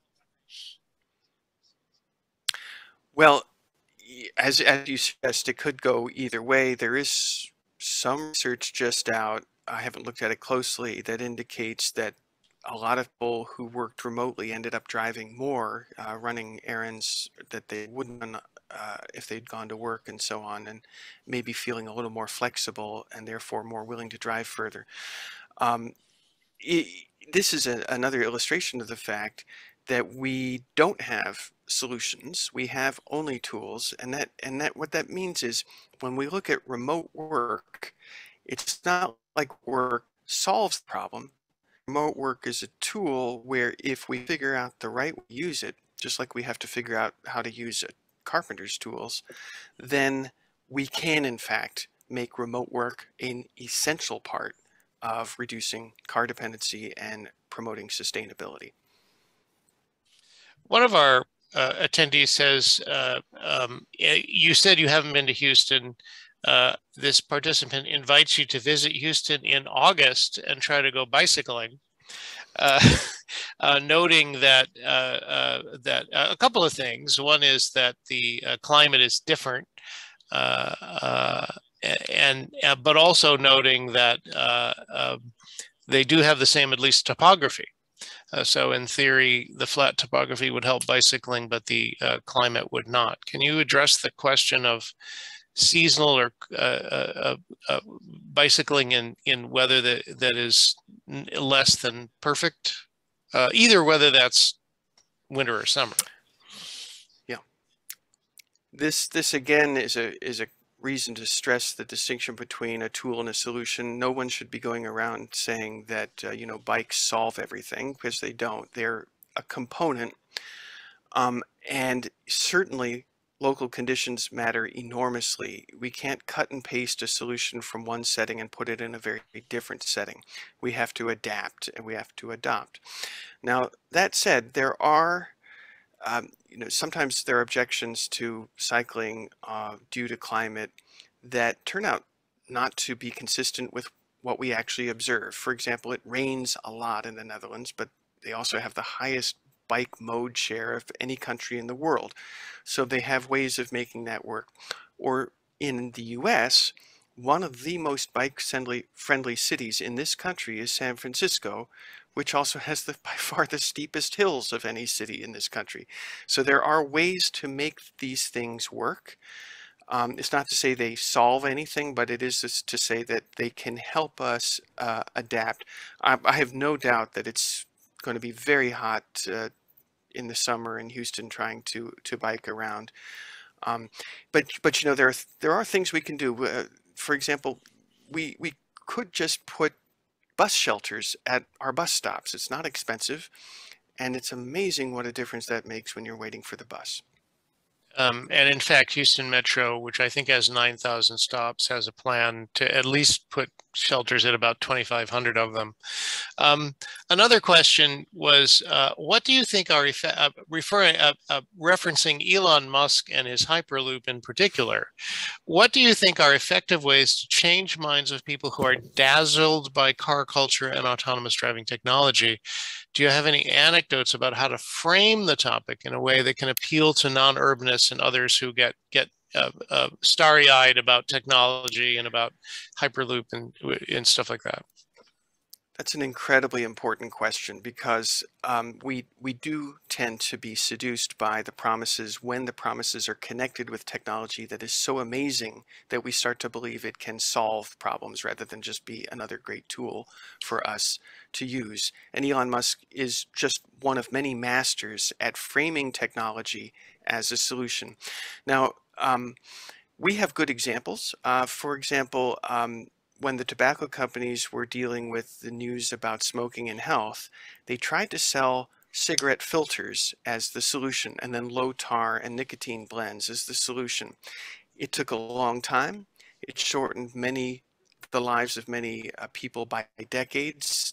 Well, as, as you suggest, it could go either way. There is some research just out, I haven't looked at it closely, that indicates that a lot of people who worked remotely ended up driving more, uh, running errands that they wouldn't run uh, if they'd gone to work and so on, and maybe feeling a little more flexible and therefore more willing to drive further. Um, it, this is a, another illustration of the fact that we don't have solutions. We have only tools, and that and that what that means is when we look at remote work, it's not like work solves the problem. Remote work is a tool where if we figure out the right way to use it, just like we have to figure out how to use a carpenter's tools, then we can in fact make remote work an essential part of reducing car dependency and promoting sustainability. One of our uh, attendees says, uh, um, you said you haven't been to Houston. Uh, this participant invites you to visit Houston in August and try to go bicycling, uh, uh, noting that uh, uh, that uh, a couple of things. One is that the uh, climate is different, uh, uh, and uh, but also noting that uh, uh, they do have the same, at least, topography. Uh, so in theory, the flat topography would help bicycling, but the uh, climate would not. Can you address the question of seasonal or uh, uh, uh, bicycling in, in weather that, that is less than perfect, uh, either whether that's winter or summer? Yeah. This, this again is a, is a reason to stress the distinction between a tool and a solution. No one should be going around saying that, uh, you know, bikes solve everything, because they don't. They're a component. Um, and certainly local conditions matter enormously. We can't cut and paste a solution from one setting and put it in a very different setting. We have to adapt and we have to adopt. Now, that said, there are Um, you know, sometimes there are objections to cycling uh, due to climate that turn out not to be consistent with what we actually observe. For example, it rains a lot in the Netherlands, but they also have the highest bike mode share of any country in the world. So they have ways of making that work. Or in the U S, one of the most bike-friendly friendly cities in this country is San Francisco, which also has the by far the steepest hills of any city in this country. So there are ways to make these things work. Um, it's not to say they solve anything, but it is just to say that they can help us uh, adapt. I, I have no doubt that it's going to be very hot uh, in the summer in Houston trying to to bike around. Um, but but you know there are there are things we can do. Uh, for example, we we could just put bus shelters at our bus stops. It's not expensive, and it's amazing what a difference that makes when you're waiting for the bus. Um, and in fact, Houston Metro, which I think has nine thousand stops, has a plan to at least put shelters at about twenty-five hundred of them. Um, another question was, uh, what do you think are, uh, referring, uh, uh, referencing Elon Musk and his Hyperloop in particular, what do you think are effective ways to change minds of people who are dazzled by car culture and autonomous driving technology? Do you have any anecdotes about how to frame the topic in a way that can appeal to non-urbanists and others who get get uh, uh, starry-eyed about technology and about Hyperloop and and stuff like that? That's an incredibly important question because um, we we do tend to be seduced by the promises when the promises are connected with technology that is so amazing that we start to believe it can solve problems rather than just be another great tool for us to use. And Elon Musk is just one of many masters at framing technology as a solution. Now, um, we have good examples. Uh, for example, um, when the tobacco companies were dealing with the news about smoking and health, they tried to sell cigarette filters as the solution, and then low tar and nicotine blends as the solution. It took a long time. It shortened many the lives of many uh, people by decades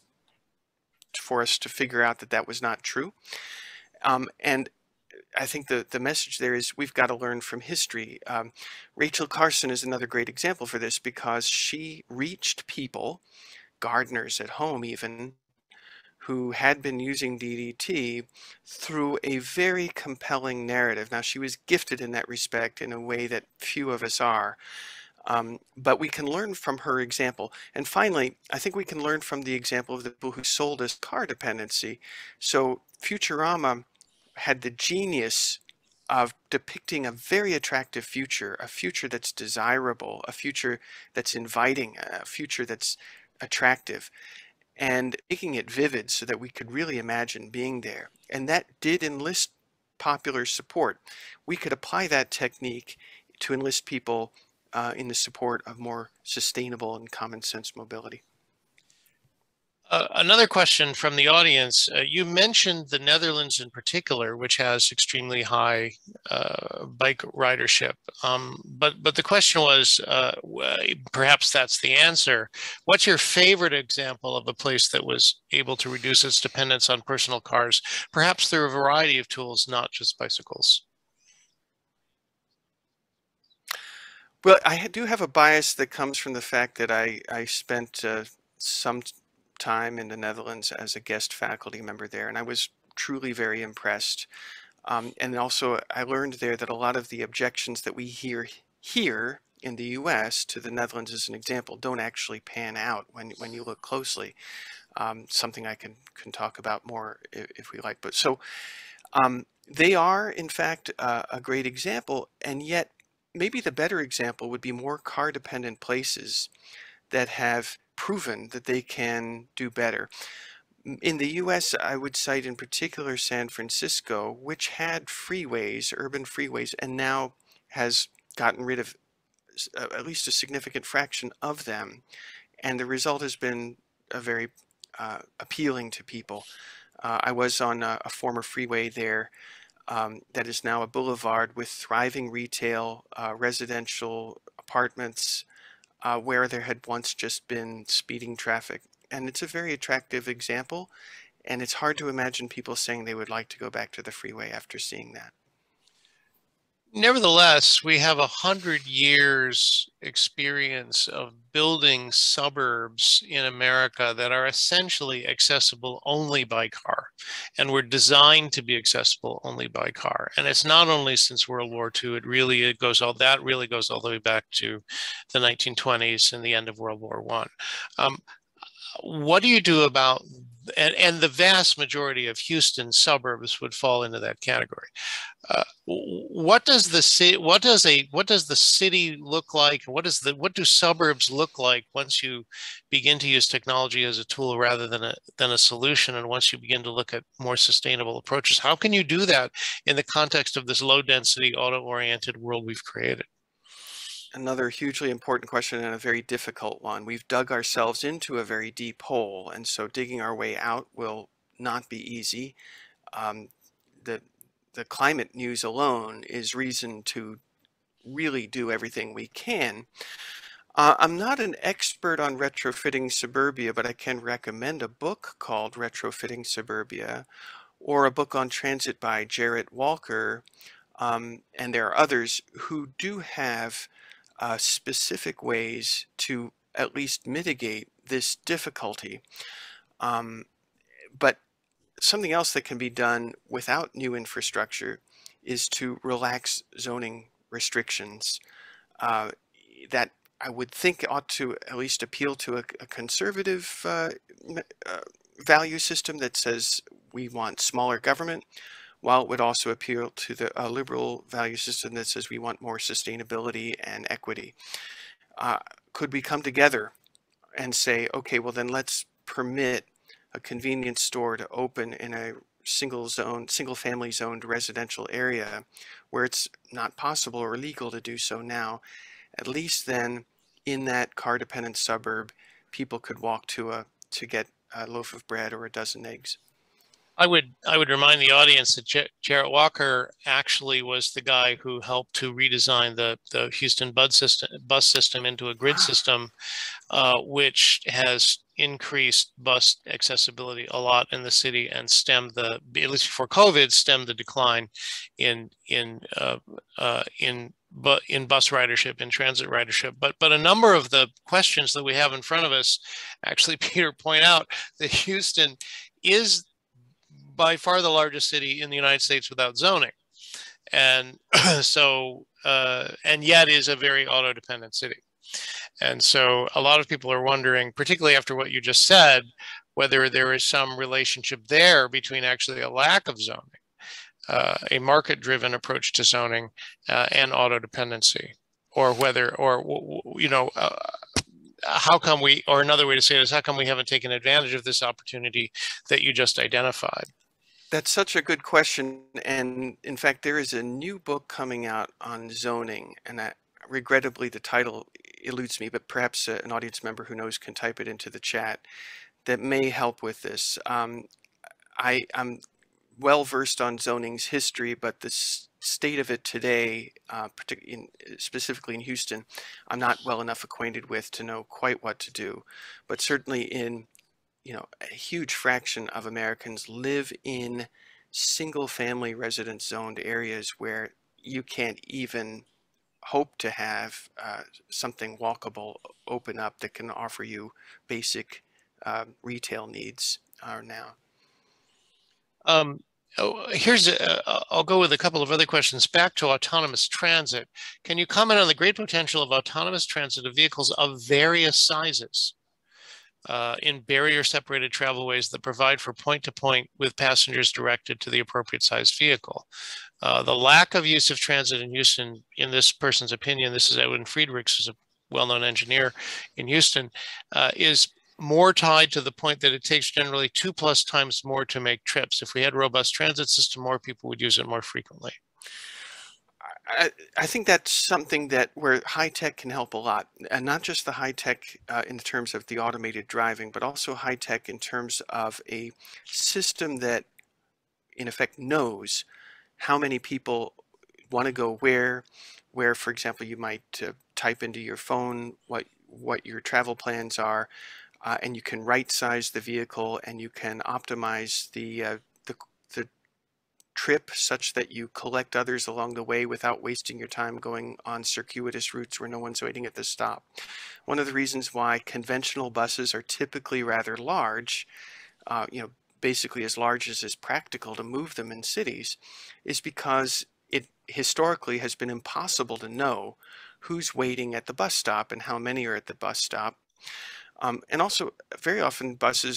for us to figure out that that was not true. Um, and I think the, the message there is we've got to learn from history. Um, Rachel Carson is another great example for this because she reached people, gardeners at home even, who had been using D D T through a very compelling narrative. Now, she was gifted in that respect in a way that few of us are. Um, but we can learn from her example. And finally, I think we can learn from the example of the people who sold us car dependency. So Futurama had the genius of depicting a very attractive future, a future that's desirable, a future that's inviting, a future that's attractive, and making it vivid so that we could really imagine being there. And that did enlist popular support. We could apply that technique to enlist people uh, in the support of more sustainable and common sense mobility. Uh, another question from the audience. Uh, you mentioned the Netherlands in particular, which has extremely high uh, bike ridership. Um, but but the question was, uh, perhaps that's the answer. What's your favorite example of a place that was able to reduce its dependence on personal cars, perhaps through a variety of tools, not just bicycles? Well, I do have a bias that comes from the fact that I, I spent uh, some time in the Netherlands as a guest faculty member there, and I was truly very impressed. Um, and also, I learned there that a lot of the objections that we hear here in the U S to the Netherlands as an example don't actually pan out when, when you look closely. Um, something I can, can talk about more if, if we like. But so um, they are, in fact, uh, a great example, and yet maybe the better example would be more car-dependent places that have proven that they can do better. In the U S, I would cite in particular San Francisco, which had freeways, urban freeways, and now has gotten rid of at least a significant fraction of them. And the result has been a very uh, appealing to people. Uh, I was on a, a former freeway there um, that is now a boulevard with thriving retail, uh, residential apartments, uh, where there had once just been speeding traffic. And it's a very attractive example, and it's hard to imagine people saying they would like to go back to the freeway after seeing that. Nevertheless, we have a hundred years experience of building suburbs in America that are essentially accessible only by car, and were designed to be accessible only by car. And it's not only since World War Two, it really it goes all that really goes all the way back to the nineteen twenties and the end of World War One. Um, what do you do about and, and the vast majority of Houston suburbs would fall into that category. Uh, what does the city, what does a, what does the city look like? What is the, what do suburbs look like once you begin to use technology as a tool rather than a, than a solution? And once you begin to look at more sustainable approaches, how can you do that in the context of this low density, auto-oriented world we've created? Another hugely important question and a very difficult one. We've dug ourselves into a very deep hole, and so digging our way out will not be easy. Um, the, the climate news alone is reason to really do everything we can. Uh, I'm not an expert on retrofitting suburbia, but I can recommend a book called Retrofitting Suburbia, or a book on transit by Jarrett Walker, um, and there are others who do have uh, specific ways to at least mitigate this difficulty. Um, but something else that can be done without new infrastructure is to relax zoning restrictions. Uh, that I would think ought to at least appeal to a, a conservative uh, uh, value system that says we want smaller government, while it would also appeal to the uh, liberal value system that says we want more sustainability and equity. Uh, could we come together and say, okay, well then let's permit a convenience store to open in a single zone, single family zoned residential area where it's not possible or legal to do so now? At least then in that car dependent suburb, people could walk to a to get a loaf of bread or a dozen eggs. I would I would remind the audience that J Jarrett Walker actually was the guy who helped to redesign the the Houston bus system bus system into a grid system, uh, which has increased bus accessibility a lot in the city and stemmed the, at least before COVID, stemmed the decline in in uh, uh, in but in bus ridership, in transit ridership. But but a number of the questions that we have in front of us, actually, Peter, point out that Houston is by far the largest city in the United States without zoning. And so, uh, and yet is a very auto-dependent city. And so a lot of people are wondering, particularly after what you just said, whether there is some relationship there between actually a lack of zoning, uh, a market-driven approach to zoning, uh, and auto-dependency, or whether, or, you know, uh, how come we, or another way to say it is, how come we haven't taken advantage of this opportunity that you just identified? That's such a good question. And in fact, there is a new book coming out on zoning, and I, regrettably the title eludes me, but perhaps uh, an audience member who knows can type it into the chat, that may help with this. Um, I, I'm well versed on zoning's history, but the state of it today, uh, particularly in, specifically in Houston, I'm not well enough acquainted with to know quite what to do. But certainly in, you know, a huge fraction of Americans live in single family residence zoned areas where you can't even hope to have uh, something walkable open up that can offer you basic uh, retail needs uh, now. Um, oh, here's, a, I'll go with a couple of other questions. Back to autonomous transit. Can you comment on the great potential of autonomous transit of vehicles of various sizes uh, in barrier-separated travelways that provide for point-to-point with passengers directed to the appropriate sized vehicle? Uh, the lack of use of transit in Houston, in this person's opinion, this is Edwin Friedrichs, who's a well-known engineer in Houston, uh, is more tied to the point that it takes generally two plus times more to make trips. If we had a robust transit system, more people would use it more frequently. I, I think that's something that where high tech can help a lot, and not just the high tech uh, in terms of the automated driving, but also high tech in terms of a system that in effect knows how many people want to go where, where, for example, you might uh, type into your phone what what your travel plans are, uh, and you can right size the vehicle, and you can optimize the uh, the the trip such that you collect others along the way without wasting your time going on circuitous routes where no one's waiting at the stop. One of the reasons why conventional buses are typically rather large, uh, you know, basically as large as is practical to move them in cities, is because it historically has been impossible to know who's waiting at the bus stop and how many are at the bus stop. Um, and also, very often buses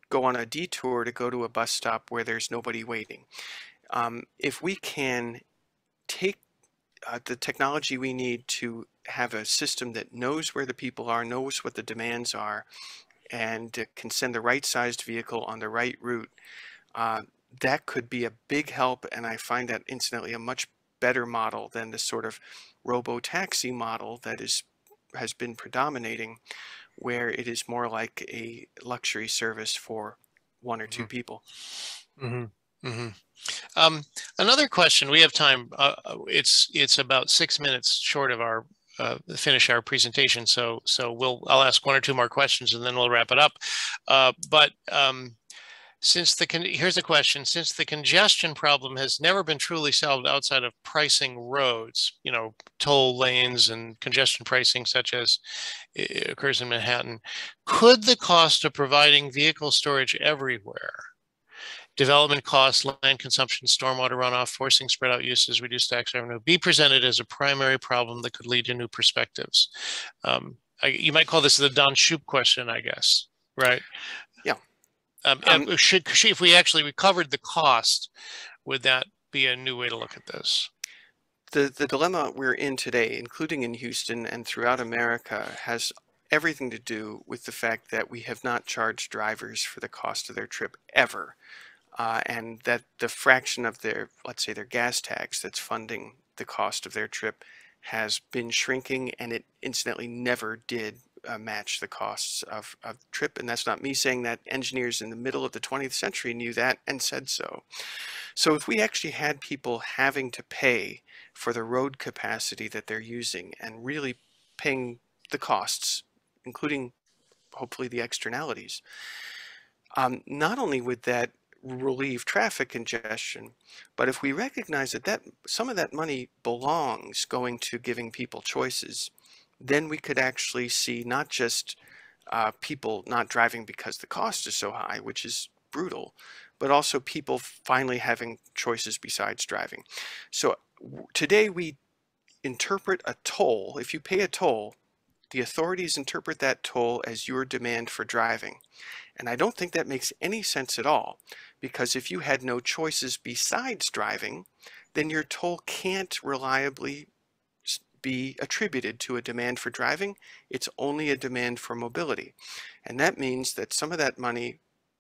go on a detour to go to a bus stop where there's nobody waiting. Um, if we can take uh, the technology we need to have a system that knows where the people are, knows what the demands are, and uh, can send the right sized vehicle on the right route, uh, that could be a big help. And I find that incidentally a much better model than the sort of robo-taxi model that is has been predominating, where it is more like a luxury service for one or two people. Mm-hmm. Mm-hmm. Um, another question, we have time. Uh, it's it's about six minutes short of our uh, finish our presentation, so so we'll I'll ask one or two more questions and then we'll wrap it up. Uh, but um, since the here's a question: since the congestion problem has never been truly solved outside of pricing roads, you know, toll lanes and congestion pricing, such as it occurs in Manhattan, could the cost of providing vehicle storage everywhere, development costs, land consumption, stormwater runoff, forcing spread out uses, reduced tax revenue, be presented as a primary problem that could lead to new perspectives? Um, I, you might call this the Don Shoup question, I guess, right? Yeah. Um, um, should, should, if we actually recovered the cost, would that be a new way to look at this? The, the dilemma we're in today, including in Houston and throughout America, has everything to do with the fact that we have not charged drivers for the cost of their trip ever. Uh, and that the fraction of their, let's say their gas tax that's funding the cost of their trip has been shrinking, and it incidentally never did uh, match the costs of, of the trip. And that's not me saying that. Engineers in the middle of the twentieth century knew that and said so. So if we actually had people having to pay for the road capacity that they're using and really paying the costs, including hopefully the externalities, um, not only would that relieve traffic congestion, but if we recognize that, that some of that money belongs going to giving people choices, then we could actually see not just uh, people not driving because the cost is so high, which is brutal, but also people finally having choices besides driving. So today we interpret a toll. If you pay a toll, the authorities interpret that toll as your demand for driving. And I don't think that makes any sense at all, because if you had no choices besides driving, then your toll can't reliably be attributed to a demand for driving. It's only a demand for mobility. And that means that some of that money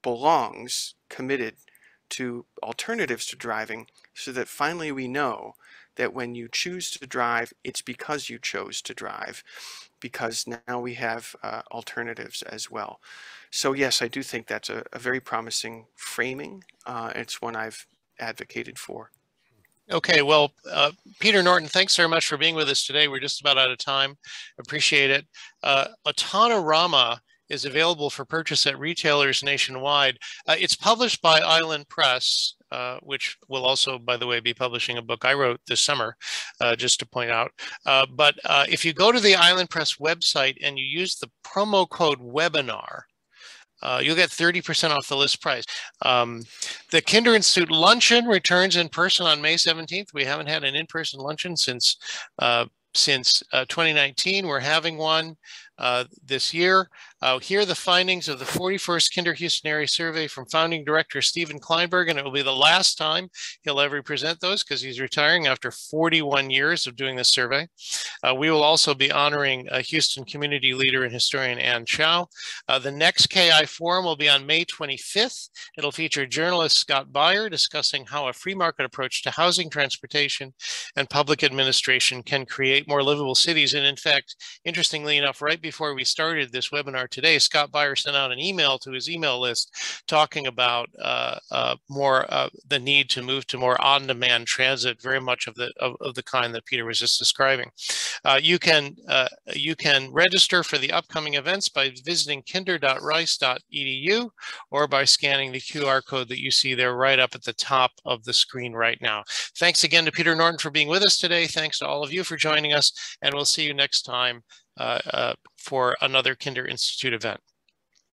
belongs committed to alternatives to driving, so that finally we know that when you choose to drive, it's because you chose to drive, because now we have uh, alternatives as well. So yes, I do think that's a, a very promising framing. Uh, it's one I've advocated for. Okay, well, uh, Peter Norton, thanks very much for being with us today. We're just about out of time. Appreciate it. Uh, Autonorama is available for purchase at retailers nationwide. Uh, it's published by Island Press, uh, which will also, by the way, be publishing a book I wrote this summer, uh, just to point out. Uh, but uh, if you go to the Island Press website and you use the promo code webinar, Uh, you'll get thirty percent off the list price. Um, the Kinder Institute Luncheon returns in person on May seventeenth. We haven't had an in-person luncheon since uh, since uh, twenty nineteen. We're having one uh, this year. Uh, here are the findings of the forty-first Kinder Houston Area Survey from founding director Stephen Kleinberg, and it will be the last time he'll ever present those because he's retiring after forty-one years of doing this survey. Uh, we will also be honoring a Houston community leader and historian Ann Chow. Uh, the next K I Forum will be on May twenty-fifth. It'll feature journalist Scott Beyer discussing how a free market approach to housing, transportation, and public administration can create more livable cities. And in fact, interestingly enough, right before we started this webinar today, Scott Beyer sent out an email to his email list talking about uh, uh, more uh, the need to move to more on-demand transit, very much of the of, of the kind that Peter was just describing. Uh, you can uh, you can register for the upcoming events by visiting kinder dot rice dot e d u or by scanning the Q R code that you see there right up at the top of the screen right now. Thanks again to Peter Norton for being with us today. Thanks to all of you for joining us, and we'll see you next time uh, uh, for another Kinder Institute event.